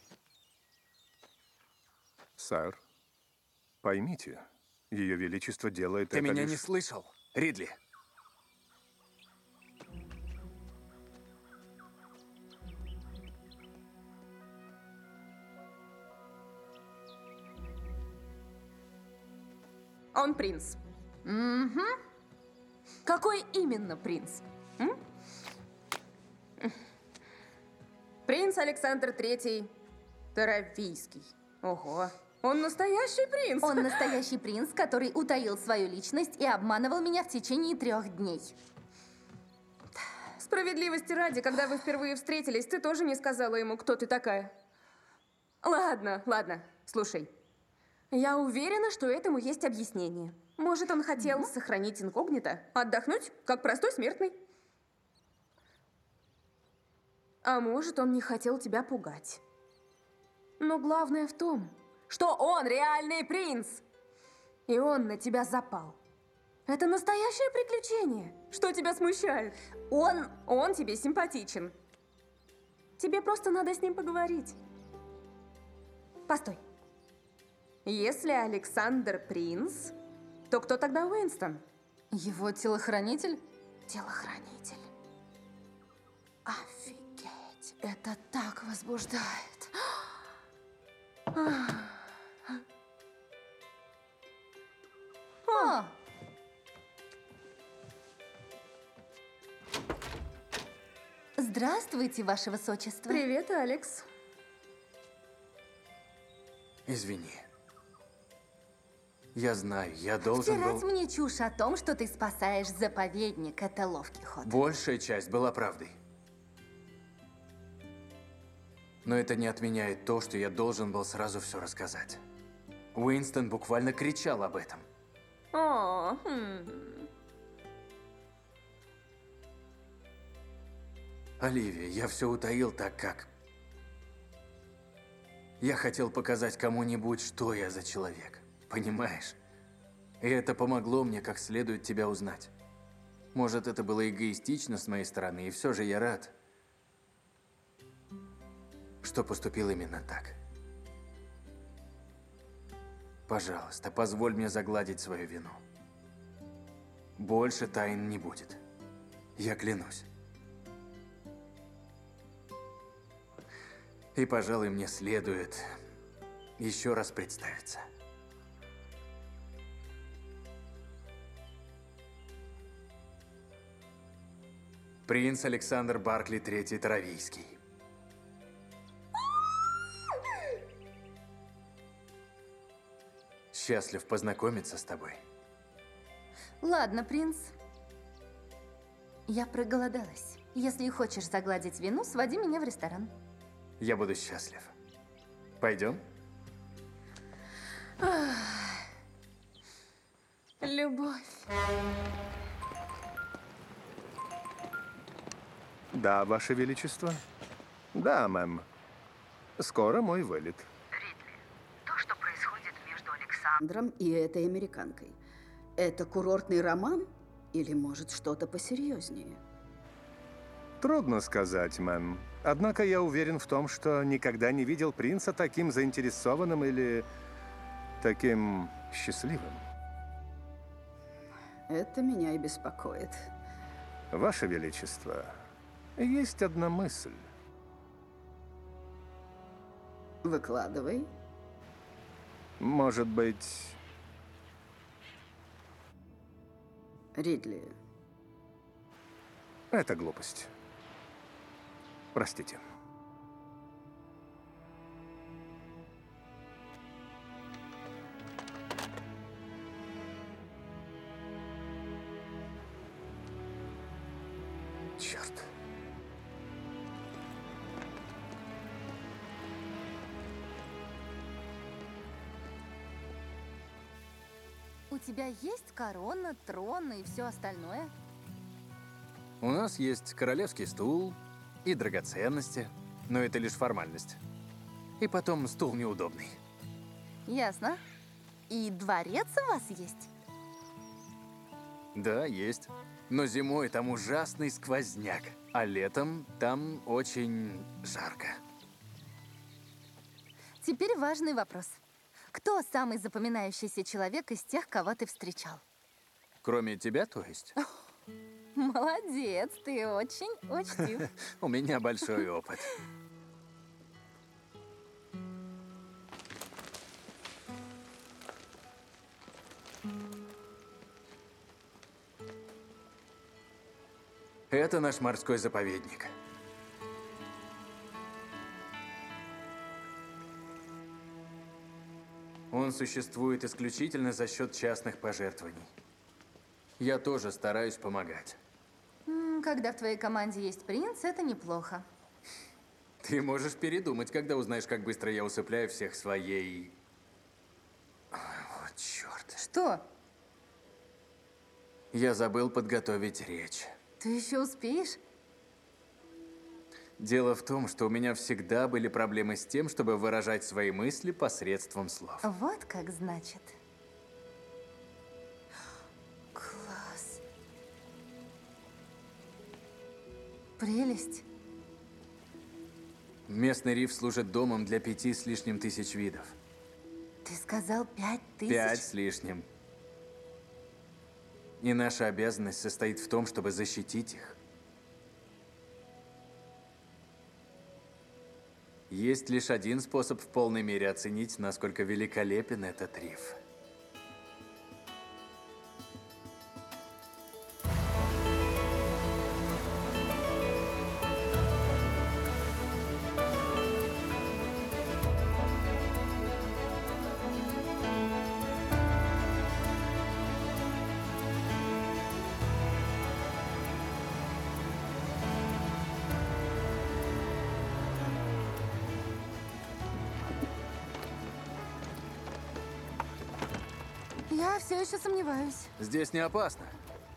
Сэр, поймите, Ее Величество делает Ты это меня лишь... не слышал, Ридли? Он принц. Угу. Какой именно принц? М? Принц Александр Третий Таравийский. Ого, он настоящий принц. Он настоящий принц, который утаил свою личность и обманывал меня в течение трех дней. Справедливости ради, когда вы впервые встретились, ты тоже не сказала ему, кто ты такая. Ладно, ладно, слушай. Я уверена, что этому есть объяснение. Может, он хотел mm-hmm. сохранить инкогнито, отдохнуть, как простой смертный. А может, он не хотел тебя пугать. Но главное в том, что он реальный принц. И он на тебя запал. Это настоящее приключение. Что тебя смущает? Он... Он тебе симпатичен. Тебе просто надо с ним поговорить. Постой. Если Александр принц, то кто тогда Уинстон? Его телохранитель? Телохранитель. Офигеть, это так возбуждает. О! Здравствуйте, Ваше Высочество. Привет, Алекс. Извини. Я знаю, я должен Втирать был... мне чушь о том, что ты спасаешь заповедник, это ловкий ход. Большая часть была правдой. Но это не отменяет то, что я должен был сразу все рассказать. Уинстон буквально кричал об этом. О, хм. Оливия, я все утаил так, как... Я хотел показать кому-нибудь, что я за человек. Понимаешь? И это помогло мне как следует тебя узнать. Может, это было эгоистично с моей стороны, и все же я рад, что поступил именно так. Пожалуйста, позволь мне загладить свою вину. Больше тайн не будет. Я клянусь. И, пожалуй, мне следует еще раз представиться. Принц Александр Баркли Третий Таравийский. Счастлив познакомиться с тобой. Ладно, принц. Я проголодалась. Если хочешь загладить вину, своди меня в ресторан. Я буду счастлив. Пойдем? Любовь. Да, Ваше Величество. Да, мэм. Скоро мой вылет. Ридли, то, что происходит между Александром и этой американкой, это курортный роман или, может, что-то посерьезнее? Трудно сказать, мэм. Однако я уверен в том, что никогда не видел принца таким заинтересованным или таким счастливым. Это меня и беспокоит. Ваше Величество, есть одна мысль. Выкладывай. Может быть... Ридли. Это глупость. Простите. Черт. У тебя есть корона, трон и все остальное? У нас есть королевский стул и драгоценности, но это лишь формальность. И потом стул неудобный. Ясно. И дворец у вас есть? Да, есть. Но зимой там ужасный сквозняк, а летом там очень жарко. Теперь важный вопрос. Кто самый запоминающийся человек из тех, кого ты встречал? Кроме тебя, то есть? Молодец, ты очень учтив. У меня большой опыт. Это наш морской заповедник. Он существует исключительно за счет частных пожертвований. Я тоже стараюсь помогать. М, Когда в твоей команде есть принц, это неплохо. Ты можешь передумать, когда узнаешь, как быстро я усыпляю всех своей... Ой, вот черт. Что? Я забыл подготовить речь. Ты еще успеешь? Дело в том, что у меня всегда были проблемы с тем, чтобы выражать свои мысли посредством слов. Вот как значит. Класс. Прелесть. Местный риф служит домом для пяти с лишним тысяч видов. Ты сказал пять тысяч? Пять с лишним. И наша обязанность состоит в том, чтобы защитить их. Есть лишь один способ в полной мере оценить, насколько великолепен этот риф. Я все еще сомневаюсь. Здесь не опасно.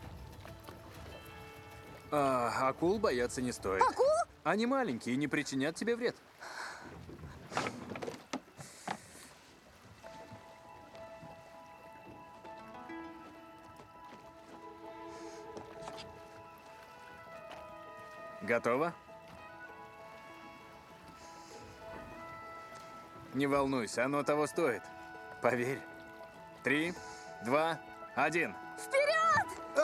А, акул бояться не стоит. Акул? Они маленькие и не причинят тебе вред. Готово? Не волнуйся, оно того стоит. Поверь. Три, два, один. Вперед!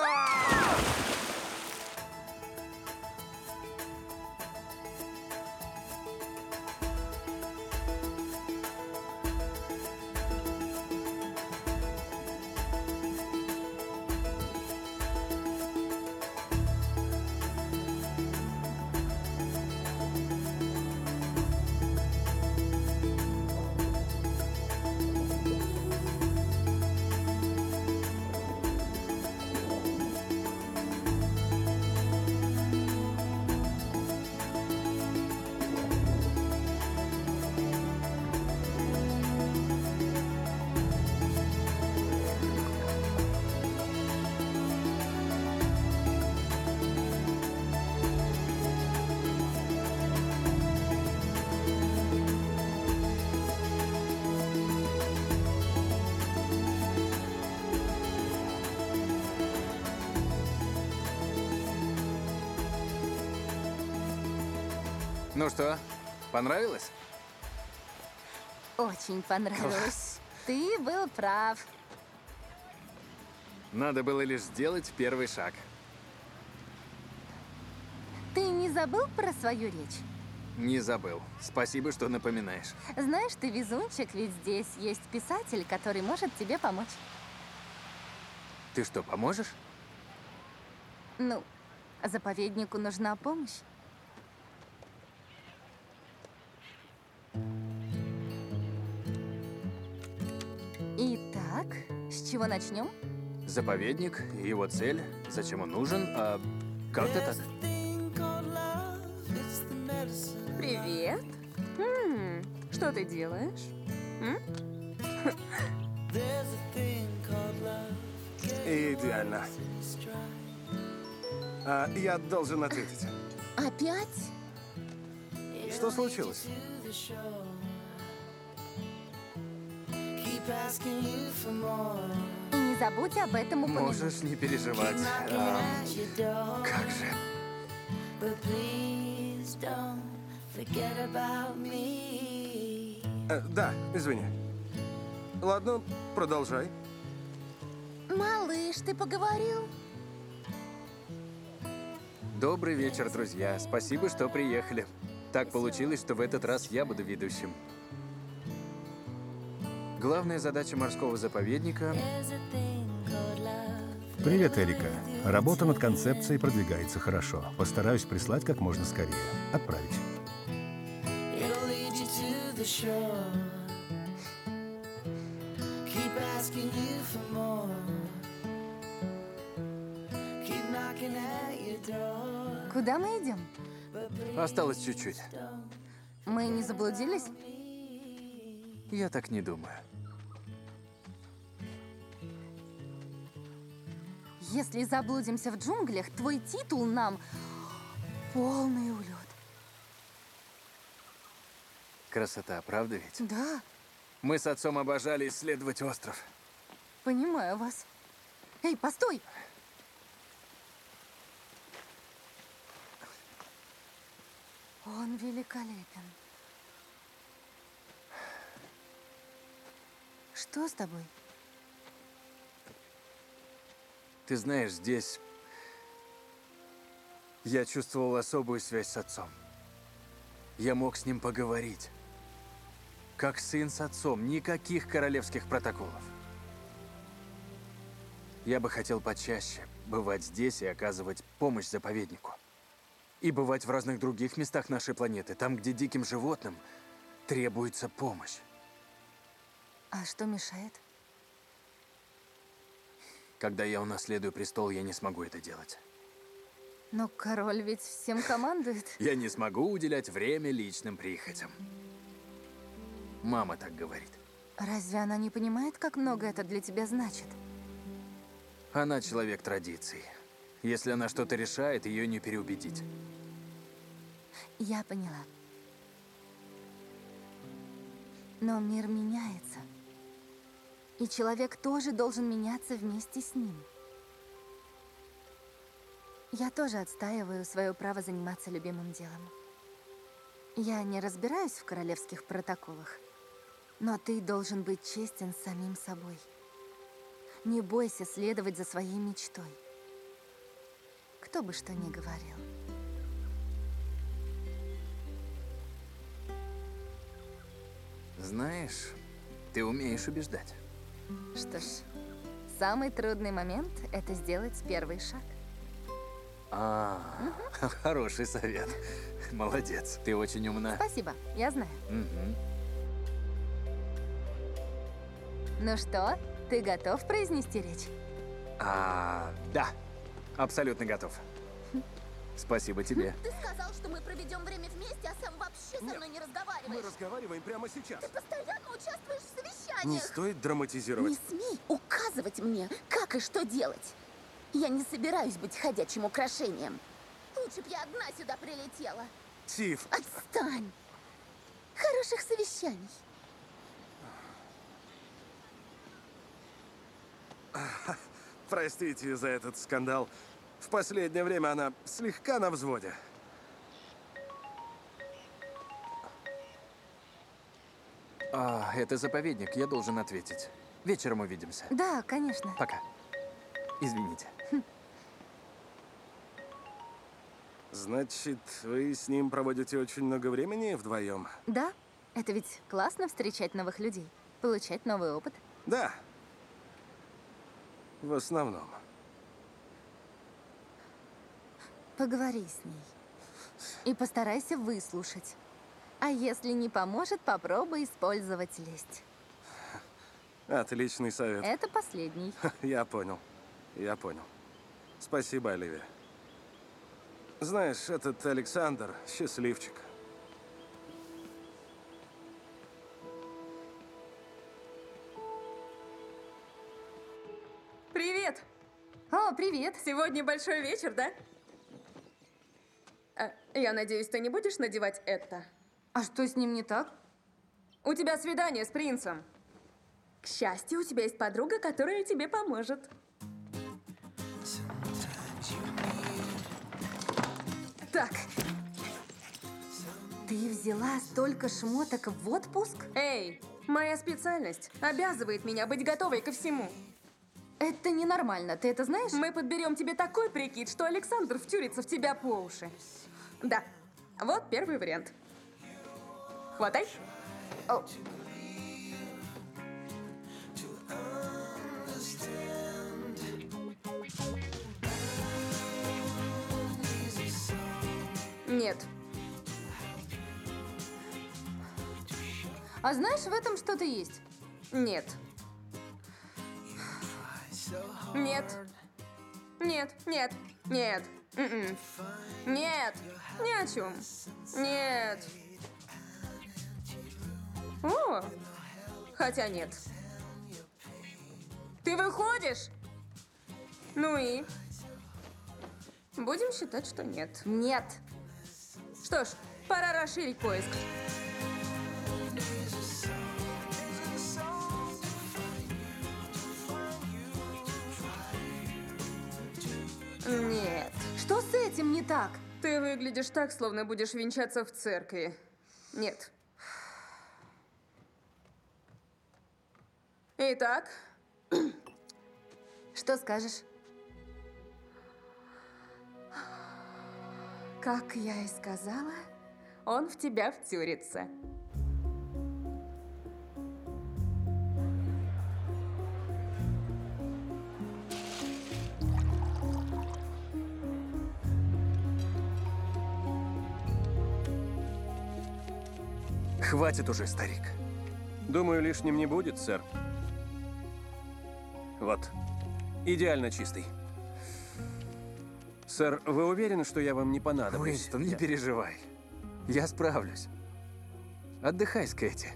Ну что, понравилось? Очень понравилось. Ты был прав. Надо было лишь сделать первый шаг. Ты не забыл про свою речь? Не забыл. Спасибо, что напоминаешь. Знаешь, ты везунчик, ведь здесь есть писатель, который может тебе помочь. Ты что, поможешь? Ну, заповеднику нужна помощь. Итак, с чего начнем? Заповедник, его цель, зачем он нужен, а как-то так. Привет. М, Что ты делаешь? М? Идеально. А, я должен ответить. Опять? Что случилось? И не забудь об этом упомянуть. Можешь не переживать. А, как же? Э, да, извини. Ладно, продолжай. Малыш, ты поговорил? Добрый вечер, друзья. Спасибо, что приехали. Так получилось, что в этот раз я буду ведущим. Главная задача морского заповедника Привет, Эрика. Работа над концепцией продвигается хорошо. Постараюсь прислать как можно скорее. Отправить. Куда мы идем? Осталось чуть-чуть. Мы не заблудились? Я так не думаю. Если заблудимся в джунглях, твой титул нам полный улет. Красота, правда ведь? Да, Мы с отцом обожали исследовать остров. понимаю вас. Эй, постой! Он великолепен. Что с тобой? Ты знаешь, здесь я чувствовал особую связь с отцом. Я мог с ним поговорить. Как сын с отцом, никаких королевских протоколов. Я бы хотел почаще бывать здесь и оказывать помощь заповеднику. И бывать в разных других местах нашей планеты, там, где диким животным требуется помощь. А что мешает? Когда я унаследую престол, я не смогу это делать. Но король ведь всем командует. Я не смогу уделять время личным прихотям. Мама так говорит. Разве она не понимает, как много это для тебя значит? Она человек традиций. Если она что-то решает, ее не переубедить. Я поняла. Но мир меняется. И человек тоже должен меняться вместе с ним. Я тоже отстаиваю свое право заниматься любимым делом. Я не разбираюсь в королевских протоколах, но ты должен быть честен с самим собой. Не бойся следовать за своей мечтой. Кто бы что ни говорил. Знаешь, ты умеешь убеждать. Что ж, самый трудный момент — это сделать первый шаг. А, хороший совет. Молодец. Ты очень умна. Спасибо, я знаю. Мгм. Ну что, ты готов произнести речь? А, да. Абсолютно готов. Спасибо тебе. Ты сказал, что мы проведем время вместе, а сам вообще со мной не разговариваешь. Мы разговариваем прямо сейчас. Ты постоянно участвуешь в Не совещаниях. стоит драматизировать. Не смей указывать мне, как и что делать. Я не собираюсь быть ходячим украшением. Лучше б я одна сюда прилетела. Тиф, Отстань. Хороших совещаний. простите за этот скандал. В последнее время она слегка на взводе. А, это заповедник, я должен ответить. Вечером увидимся. Да, конечно. Пока. Извините. Значит, вы с ним проводите очень много времени вдвоем? Да, это ведь классно встречать новых людей, получать новый опыт. Да. В основном. Поговори с ней. И постарайся выслушать. А если не поможет, попробуй использовать лесть. Отличный совет. Это последний. Я понял. Я понял. Спасибо, Оливия. Знаешь, этот Александр — счастливчик. Привет. Сегодня большой вечер, да? А, я надеюсь, ты не будешь надевать это? А что с ним не так? У тебя свидание с принцем. К счастью, у тебя есть подруга, которая тебе поможет. Так, Ты взяла столько шмоток в отпуск? эй, моя специальность обязывает меня быть готовой ко всему. Это ненормально, ты это знаешь? Мы подберем тебе такой прикид, что Александр втюрится в тебя по уши. Да, вот первый вариант. Хватай. О, Нет. а знаешь, в этом что-то есть? Нет. Нет. Нет, нет, нет. М-м. Нет. Ни о чем. Нет. О, хотя нет. Ты выходишь? Ну и? Будем считать, что нет. Нет. Что ж, пора расширить поиск. Нет. Что с этим не так? Ты выглядишь так, словно будешь венчаться в церкви. Нет. Итак, Что скажешь? как я и сказала, он в тебя втюрится. Хватит уже, старик. Думаю, лишним не будет, сэр. Вот. Идеально чистый. Сэр, вы уверены, что я вам не понадоблюсь? Уинстон, не Я- переживай. Я справлюсь. Отдыхай, Скэти.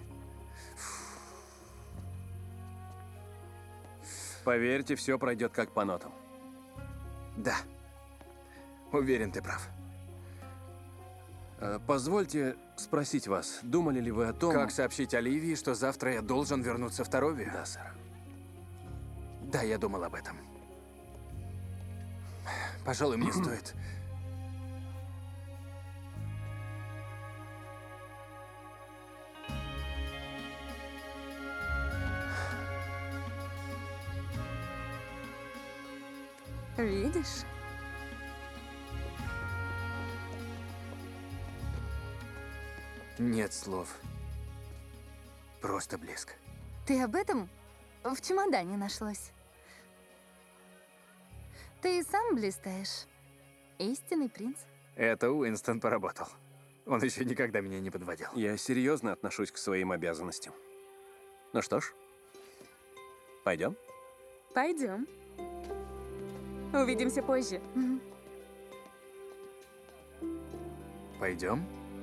Поверьте, все пройдет как по нотам. Да. Уверен, ты прав. Э, Позвольте спросить вас, думали ли вы о том... Как сообщить Оливии, что завтра я должен вернуться в Таровию? Да, сэр. Да, я думал об этом. Пожалуй, мне стоит. Видишь? Нет слов. Просто блеск. Ты об этом в чемодане нашлось. Ты и сам блистаешь. Истинный принц. Это Уинстон поработал. Он еще никогда меня не подводил. Я серьезно отношусь к своим обязанностям. Ну что ж, пойдем? Пойдем. Увидимся позже. Мгм. Пойдем?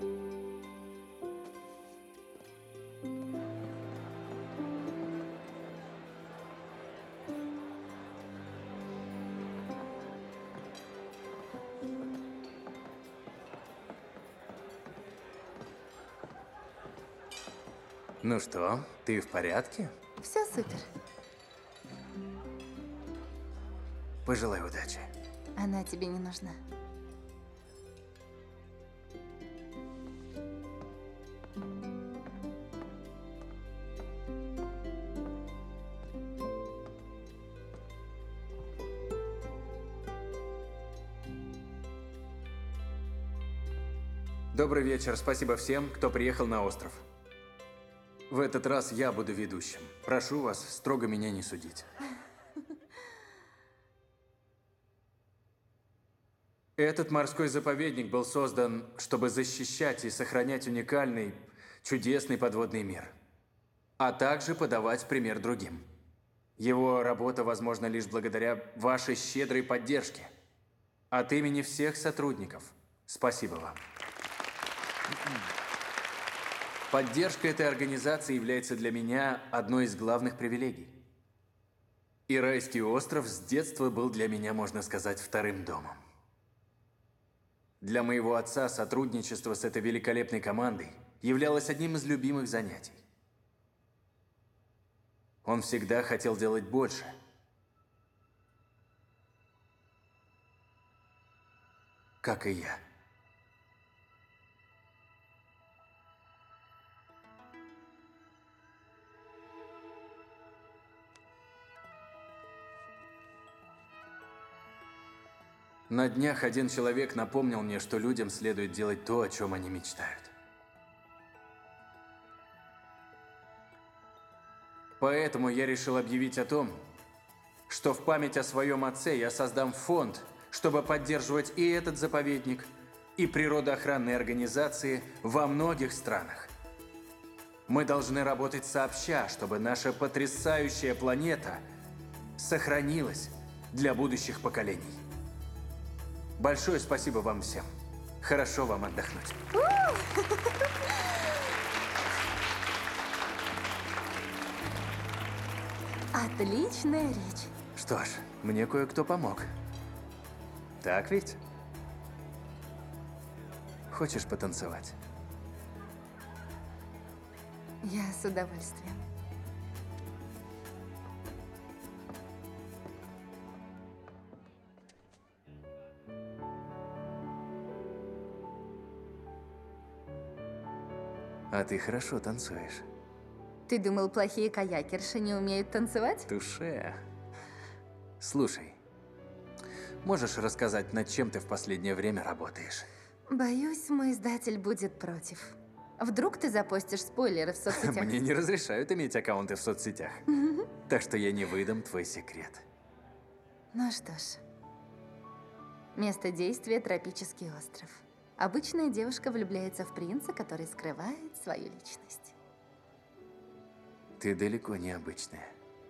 Ну что, ты в порядке? Все супер. Пожелай удачи. Она тебе не нужна. Добрый вечер. Спасибо всем, кто приехал на остров. В этот раз я буду ведущим. Прошу вас, строго меня не судить. Этот морской заповедник был создан, чтобы защищать и сохранять уникальный, чудесный подводный мир, а также подавать пример другим. Его работа возможна лишь благодаря вашей щедрой поддержке. От имени всех сотрудников спасибо вам. Поддержка этой организации является для меня одной из главных привилегий. И райский остров с детства был для меня, можно сказать, вторым домом. Для моего отца сотрудничество с этой великолепной командой являлось одним из любимых занятий. Он всегда хотел делать больше. Как и я. На днях один человек напомнил мне, что людям следует делать то, о чем они мечтают. Поэтому я решил объявить о том, что в память о своем отце я создам фонд, чтобы поддерживать и этот заповедник, и природоохранные организации во многих странах. Мы должны работать сообща, чтобы наша потрясающая планета сохранилась для будущих поколений. Большое спасибо вам всем. Хорошо вам отдохнуть. Отличная речь. Что ж, мне кое-кто помог. Так ведь? Хочешь потанцевать? Я с удовольствием. А ты хорошо танцуешь. Ты думал, плохие каякерши не умеют танцевать? Туше. Слушай, можешь рассказать, над чем ты в последнее время работаешь? Боюсь, мой издатель будет против. Вдруг ты запостишь спойлеры в соцсетях? Мне не разрешают иметь аккаунты в соцсетях. Так что я не выдам твой секрет. Ну что ж. Место действия – тропический остров. Обычная девушка влюбляется в принца, который скрывает свою личность. Ты далеко не обычная.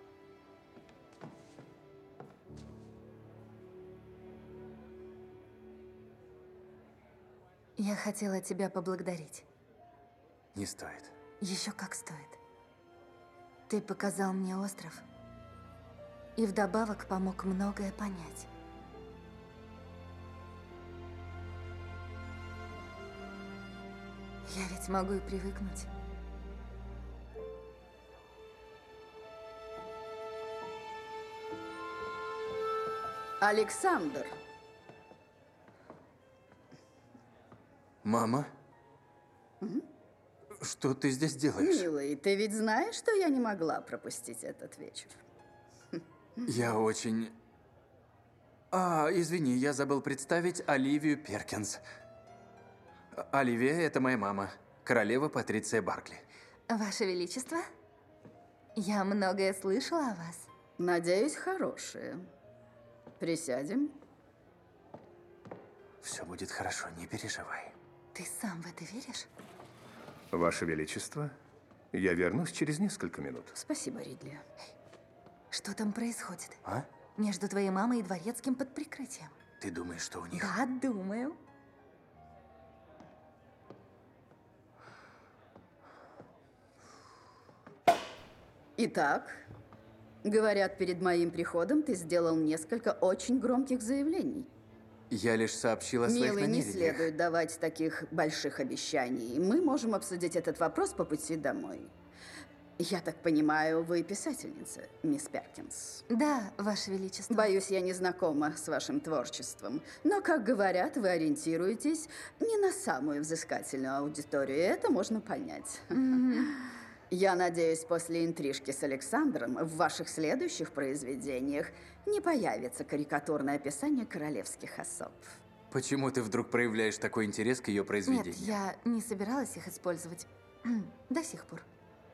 Я хотела тебя поблагодарить. Не стоит. Еще как стоит. Ты показал мне остров. И вдобавок помог многое понять. Я ведь могу и привыкнуть. Александр. Мама? Угу. Что ты здесь делаешь? Милый, ты ведь знаешь, что я не могла пропустить этот вечер? Я очень... А, извини, я забыл представить Оливию Перкинс. Оливия – это моя мама, королева Патриция Баркли. Ваше Величество, я многое слышала о вас. Надеюсь, хорошее. Присядем. Все будет хорошо, не переживай. Ты сам в это веришь? Ваше Величество, я вернусь через несколько минут. Спасибо, Ридли. Что там происходит? А? Между твоей мамой и дворецким под прикрытием. Ты думаешь, что у них... Да, думаю. Итак, говорят, перед моим приходом ты сделал несколько очень громких заявлений. Я лишь сообщил о своих Милый, не намерениях. следует давать таких больших обещаний. Мы можем обсудить этот вопрос по пути домой. Я так понимаю, вы писательница, мисс Перкинс? Да, Ваше Величество. Боюсь, я не знакома с вашим творчеством. Но, как говорят, вы ориентируетесь не на самую взыскательную аудиторию. И это можно понять. Mm-hmm. Я надеюсь, после интрижки с Александром в ваших следующих произведениях не появится карикатурное описание королевских особ. Почему ты вдруг проявляешь такой интерес к ее произведениям? Нет, я не собиралась их использовать до сих пор.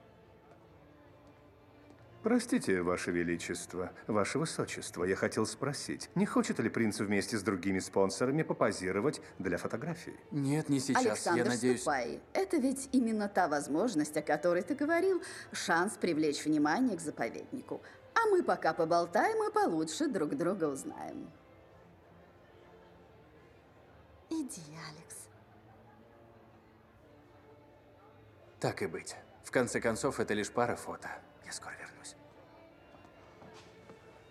Простите, Ваше Величество, Ваше Высочество, я хотел спросить, не хочет ли принц вместе с другими спонсорами попозировать для фотографий? Нет, не сейчас, Александр, я надеюсь... ступай. Это ведь именно та возможность, о которой ты говорил, шанс привлечь внимание к заповеднику. А мы пока поболтаем и получше друг друга узнаем. Иди, Алекс. Так и быть. В конце концов, это лишь пара фото. Я скоро вернусь.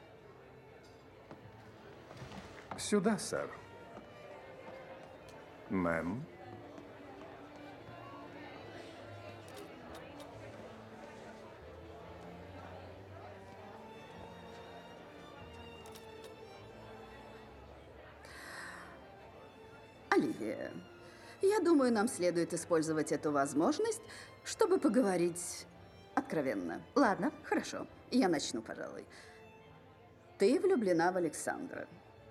Сюда, сэр. Мэм. Оливия, я думаю, нам следует использовать эту возможность, чтобы поговорить откровенно. Ладно. Хорошо, я начну, пожалуй. Ты влюблена в Александра.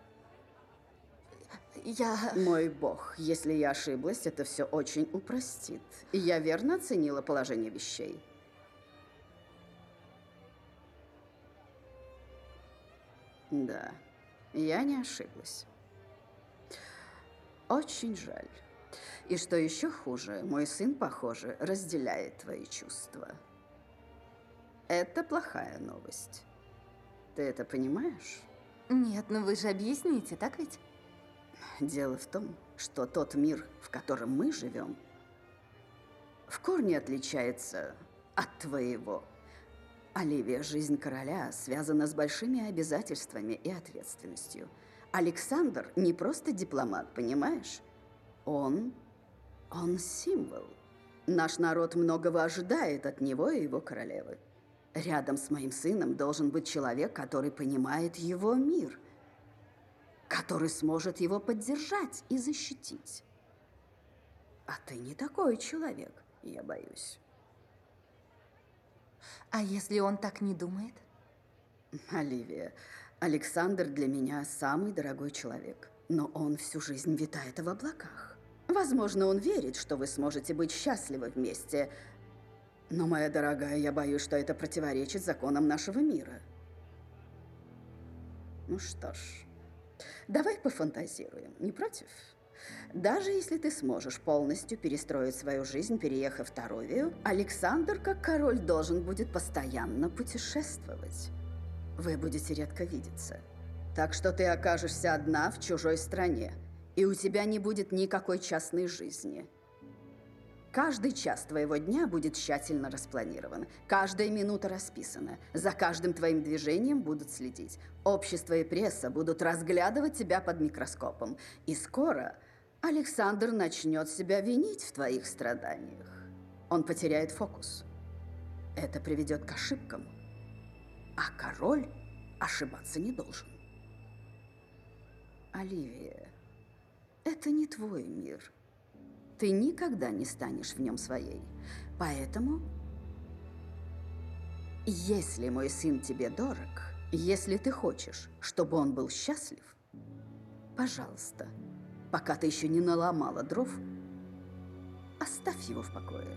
Я... Мой бог, если я ошиблась, это все очень упростит. И я верно оценила положение вещей. Да, я не ошиблась. Очень жаль. И что еще хуже, мой сын, похоже, разделяет твои чувства. Это плохая новость. Ты это понимаешь? Нет, ну вы же объясните, так ведь? Дело в том, что тот мир, в котором мы живем, в корне отличается от твоего. Оливия, жизнь короля связана с большими обязательствами и ответственностью. Александр не просто дипломат, понимаешь? Он... он символ. Наш народ многого ожидает от него и его королевы. Рядом с моим сыном должен быть человек, который понимает его мир, который сможет его поддержать и защитить. А ты не такой человек, я боюсь. А если он так не думает? Оливия, Александр для меня самый дорогой человек, но он всю жизнь витает в облаках. Возможно, он верит, что вы сможете быть счастливы вместе, но, моя дорогая, я боюсь, что это противоречит законам нашего мира. Ну что ж, давай пофантазируем, не против? Даже если ты сможешь полностью перестроить свою жизнь, переехав в Таровию, Александр, как король, должен будет постоянно путешествовать. Вы будете редко видеться. Так что ты окажешься одна в чужой стране, и у тебя не будет никакой частной жизни. Каждый час твоего дня будет тщательно распланирован, каждая минута расписана, за каждым твоим движением будут следить. Общество и пресса будут разглядывать тебя под микроскопом, и скоро Александр начнет себя винить в твоих страданиях. Он потеряет фокус. Это приведет к ошибкам. А король ошибаться не должен. Оливия, это не твой мир. Ты никогда не станешь в нем своей. Поэтому, если мой сын тебе дорог, если ты хочешь, чтобы он был счастлив, пожалуйста, пока ты еще не наломала дров, оставь его в покое.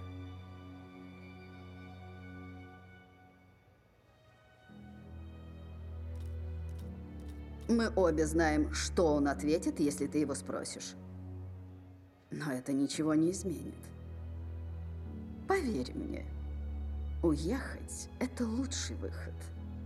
Мы обе знаем, что он ответит, если ты его спросишь. Но это ничего не изменит. Поверь мне, уехать – это лучший выход.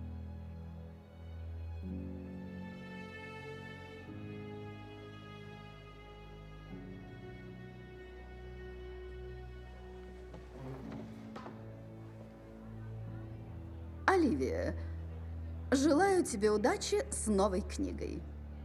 Оливия, желаю тебе удачи с новой книгой.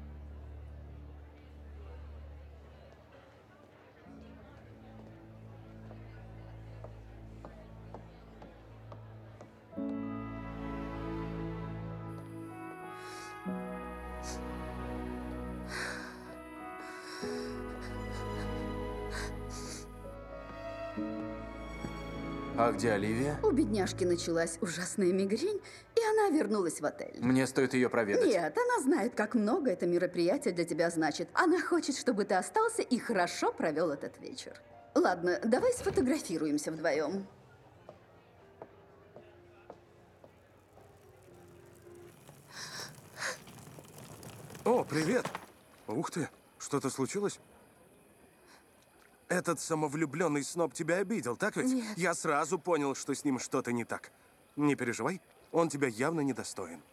А где Оливия? У бедняжки началась ужасная мигрень, и она вернулась в отель. Мне стоит ее проведать. Нет, она знает, как много это мероприятие для тебя значит. Она хочет, чтобы ты остался и хорошо провел этот вечер. Ладно, давай сфотографируемся вдвоем. О, привет! Ух ты, что-то случилось? Этот самовлюбленный сноб тебя обидел, так ведь? Нет. Я сразу понял, что с ним что-то не так. Не переживай, он тебя явно недостоин.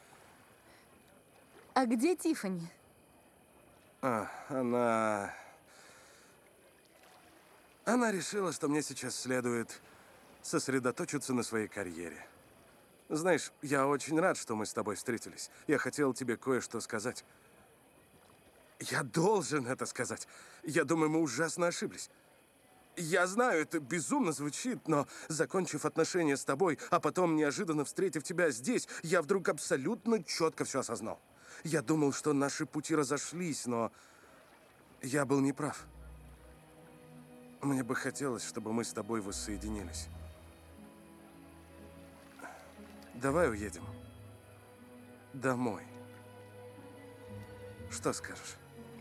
А где Тиффани? А, она... Она решила, что мне сейчас следует сосредоточиться на своей карьере. Знаешь, я очень рад, что мы с тобой встретились. Я хотел тебе кое-что сказать. Я должен это сказать. Я думаю, мы ужасно ошиблись. Я знаю, это безумно звучит, но, закончив отношения с тобой, а потом неожиданно встретив тебя здесь, я вдруг абсолютно четко все осознал. Я думал, что наши пути разошлись, но я был неправ. Мне бы хотелось, чтобы мы с тобой воссоединились. Давай уедем. Домой. Что скажешь?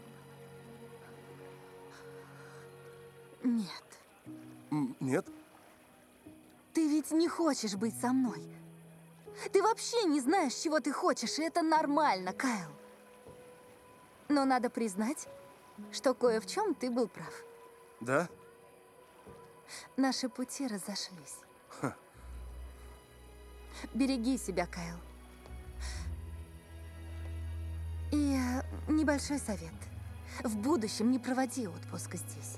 Нет. М, Нет? Ты ведь не хочешь быть со мной. Ты вообще не знаешь, чего ты хочешь, и это нормально, Кайл. Но надо признать, что кое в чем ты был прав. Да? Наши пути разошлись. Ха. Береги себя, Кайл. И э, небольшой совет. В будущем не проводи отпуск здесь.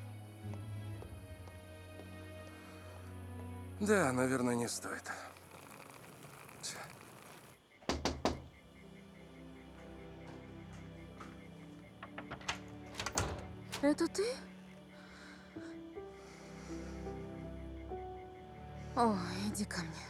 Да, наверное, не стоит. Ть. Это ты? О, иди ко мне.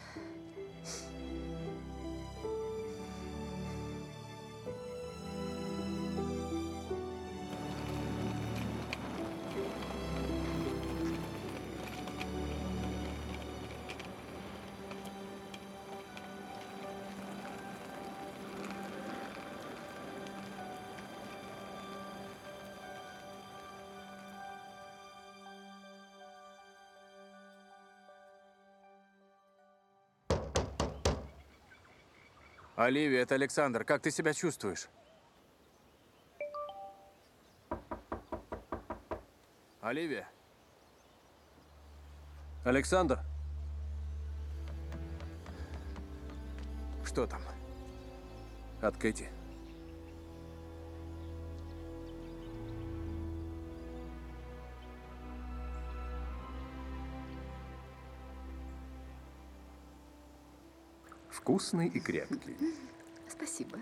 Оливия, это Александр. Как ты себя чувствуешь? Оливия? Александр, Что там? от Кэти. Вкусный и крепкий. Спасибо.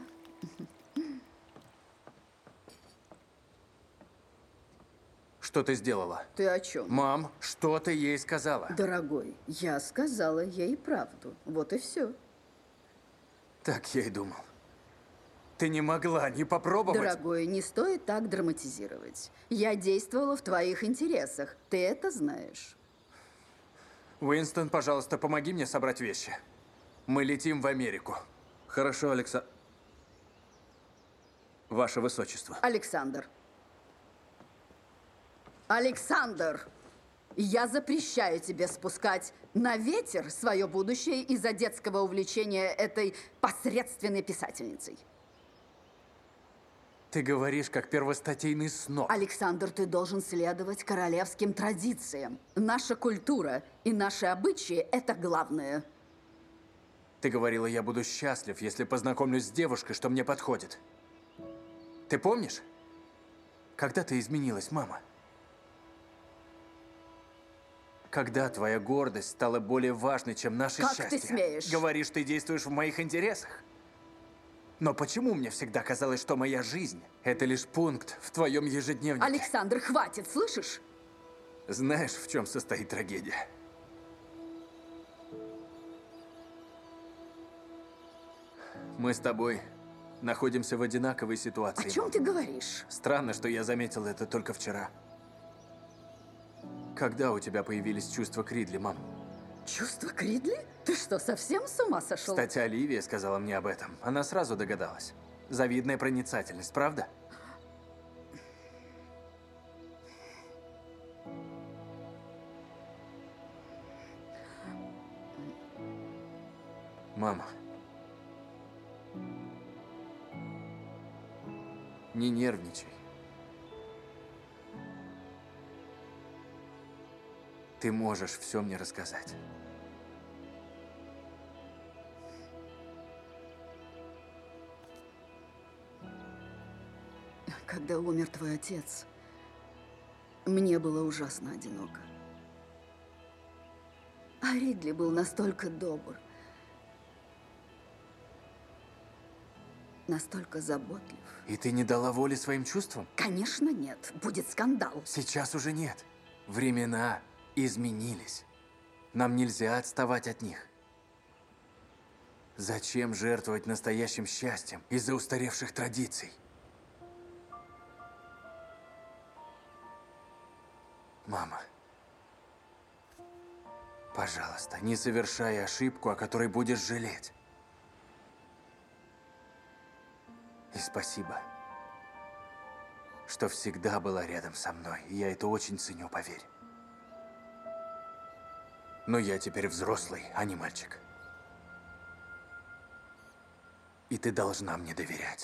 Что ты сделала? Ты о чем? Мам, что ты ей сказала? Дорогой, я сказала ей правду. Вот и все. Так я и думал. Ты не могла не попробовать? Дорогой, не стоит так драматизировать. Я действовала в твоих интересах. Ты это знаешь. Уинстон, пожалуйста, помоги мне собрать вещи. Мы летим в Америку. Хорошо, Алекса... Ваше Высочество. Александр. Александр! Я запрещаю тебе спускать на ветер свое будущее из-за детского увлечения этой посредственной писательницей. Ты говоришь, как первостатейный сноб. Александр, ты должен следовать королевским традициям. Наша культура и наши обычаи – это главное. Ты говорила, я буду счастлив, если познакомлюсь с девушкой, что мне подходит. Ты помнишь? Когда ты изменилась, мама? Когда твоя гордость стала более важной, чем наше Как счастье? ты смеешь? Говоришь, ты действуешь в моих интересах. Но почему мне всегда казалось, что моя жизнь – это лишь пункт в твоем ежедневнике? Александр, хватит, слышишь? Знаешь, в чем состоит трагедия? Мы с тобой находимся в одинаковой ситуации. О чем мам. ты говоришь? Странно, что я заметил это только вчера. Когда у тебя появились чувства к Ридли, мам? Чувство к Ридли? Ты что, совсем с ума сошел? Кстати, Оливия сказала мне об этом. Она сразу догадалась. Завидная проницательность, правда? Мама. Не нервничай. Ты можешь все мне рассказать. Когда умер твой отец, мне было ужасно одиноко. А Ридли был настолько добр. настолько заботлив. И ты не дала воли своим чувствам? Конечно, нет. Будет скандал. Сейчас уже нет. Времена изменились. Нам нельзя отставать от них. Зачем жертвовать настоящим счастьем из-за устаревших традиций? Мама, пожалуйста, не совершай ошибку, о которой будешь жалеть. И спасибо, что всегда была рядом со мной. И я это очень ценю, поверь. Но я теперь взрослый, а не мальчик. И ты должна мне доверять.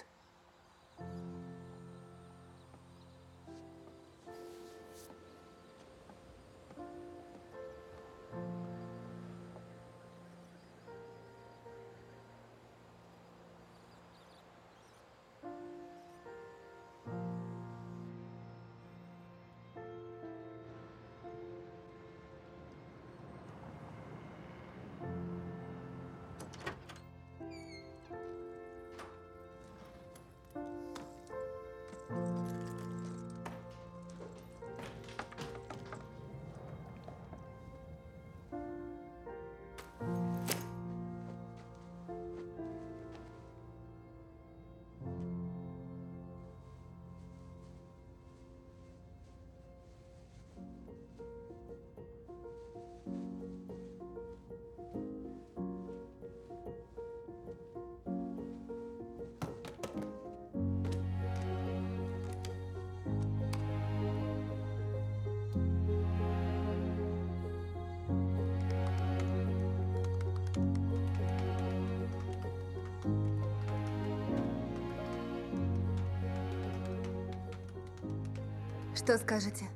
Что скажете?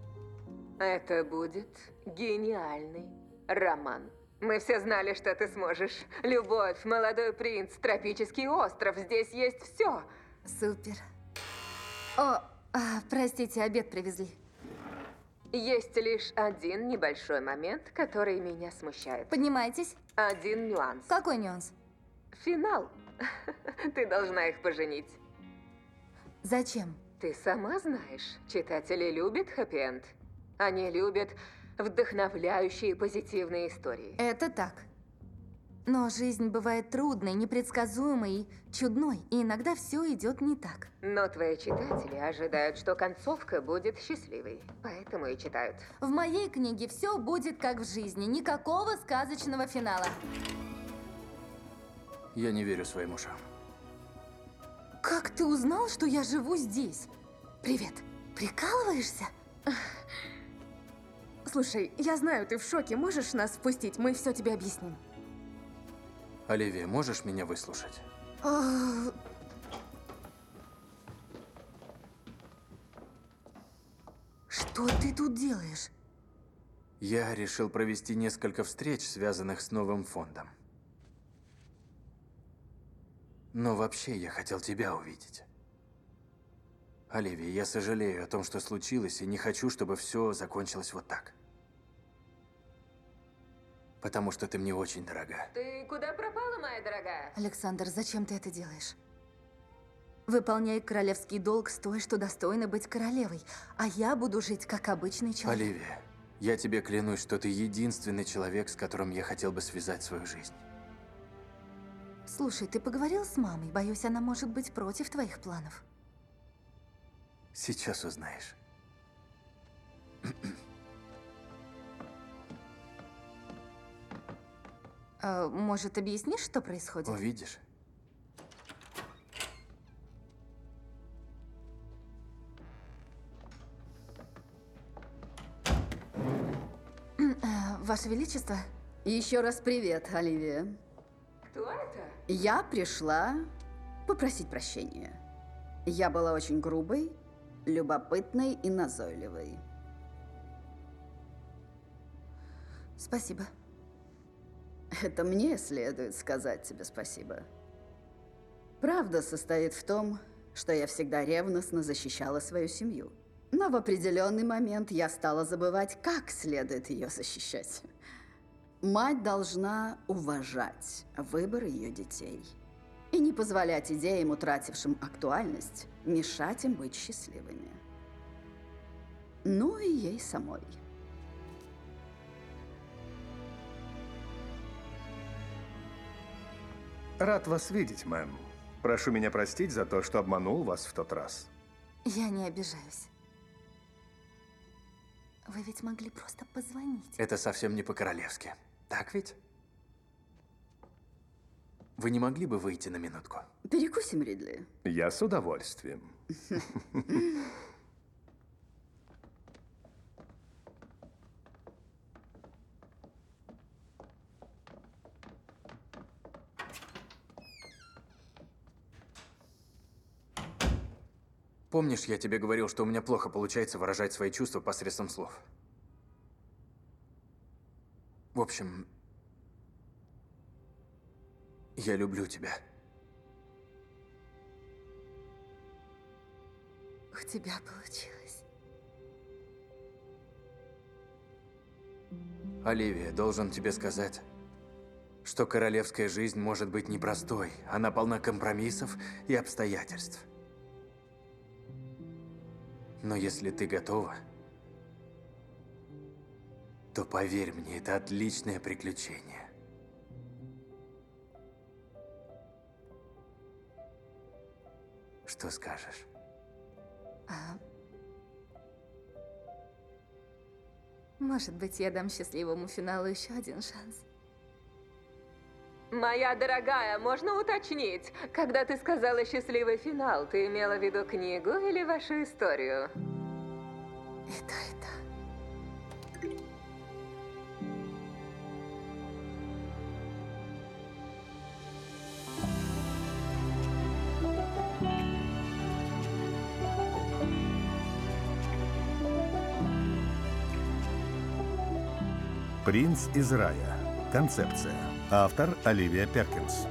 Это будет гениальный роман. Мы все знали, что ты сможешь. Любовь, молодой принц, тропический остров. Здесь есть все. Супер. О, а, простите, обед привезли. Есть лишь один небольшой момент, который меня смущает. Поднимайтесь. Один нюанс. Какой нюанс? Финал. Ты должна их поженить. Зачем? Ты сама знаешь, читатели любят хэппи-энд. Они любят вдохновляющие позитивные истории. Это так. Но жизнь бывает трудной, непредсказуемой и чудной, и иногда все идет не так. Но твои читатели ожидают, что концовка будет счастливой, поэтому и читают. В моей книге все будет как в жизни, никакого сказочного финала. Я не верю своим ушам. Как ты узнал, что я живу здесь? Привет. Прикалываешься? Слушай, я знаю, ты в шоке. Можешь нас впустить? Мы все тебе объясним. Оливия, можешь меня выслушать? А, Что ты тут делаешь? Я решил провести несколько встреч, связанных с новым фондом. Но вообще я хотел тебя увидеть. Оливия, я сожалею о том, что случилось, и не хочу, чтобы все закончилось вот так. Потому что ты мне очень дорога. Ты куда пропала, моя дорогая? Александр, зачем ты это делаешь? Выполняй королевский долг с той, что достойна быть королевой, а я буду жить как обычный человек. Оливия, я тебе клянусь, что ты единственный человек, с которым я хотел бы связать свою жизнь. Слушай, ты поговорил с мамой? Боюсь, она может быть против твоих планов. Сейчас узнаешь. А, может, объяснишь, что происходит? Увидишь. Ваше Величество? Еще раз привет, Оливия. Кто это? Я пришла попросить прощения. Я была очень грубой, любопытной и назойливой. Спасибо. Это мне следует сказать тебе спасибо. Правда состоит в том, что я всегда ревностно защищала свою семью. Но в определенный момент я стала забывать, как следует ее защищать. Мать должна уважать выбор ее детей. И не позволять идеям, утратившим актуальность, мешать им быть счастливыми. Ну и ей самой. Рад вас видеть, мэм. Прошу меня простить за то, что обманул вас в тот раз. Я не обижаюсь. Вы ведь могли просто позвонить. Это совсем не по-королевски. Так ведь? Вы не могли бы выйти на минутку? Перекусим, Ридли. Я с удовольствием. Помнишь, я тебе говорил, что у меня плохо получается выражать свои чувства посредством слов? В общем, я люблю тебя. У тебя получилось. Оливия, должен тебе сказать, что королевская жизнь может быть непростой. Она полна компромиссов и обстоятельств. Но если ты готова, то поверь мне, это отличное приключение. Что скажешь? А... Может быть, я дам счастливому финалу еще один шанс. Моя дорогая, можно уточнить, когда ты сказала «счастливый финал», ты имела в виду книгу или вашу историю? И то, и то. «Принц из рая». Концепция. Автор Оливия Перкинс.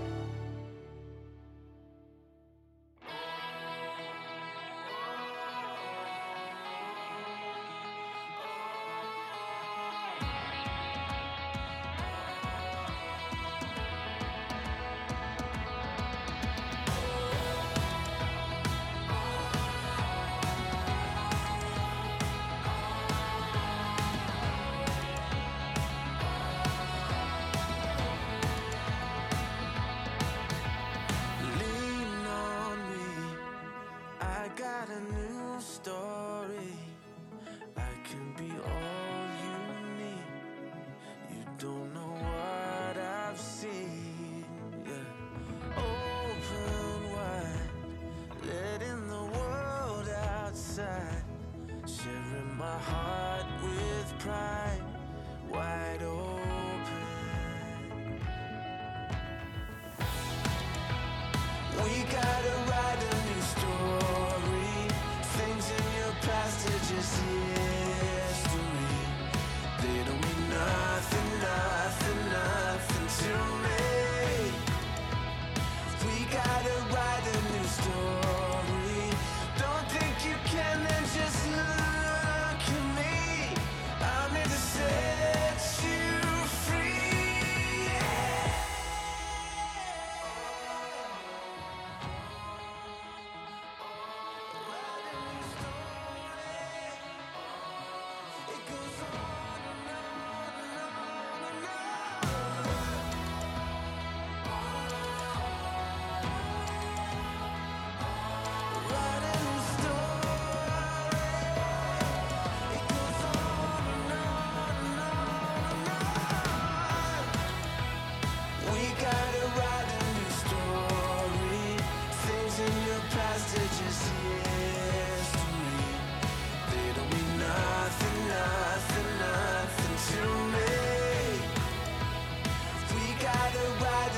Gotta ride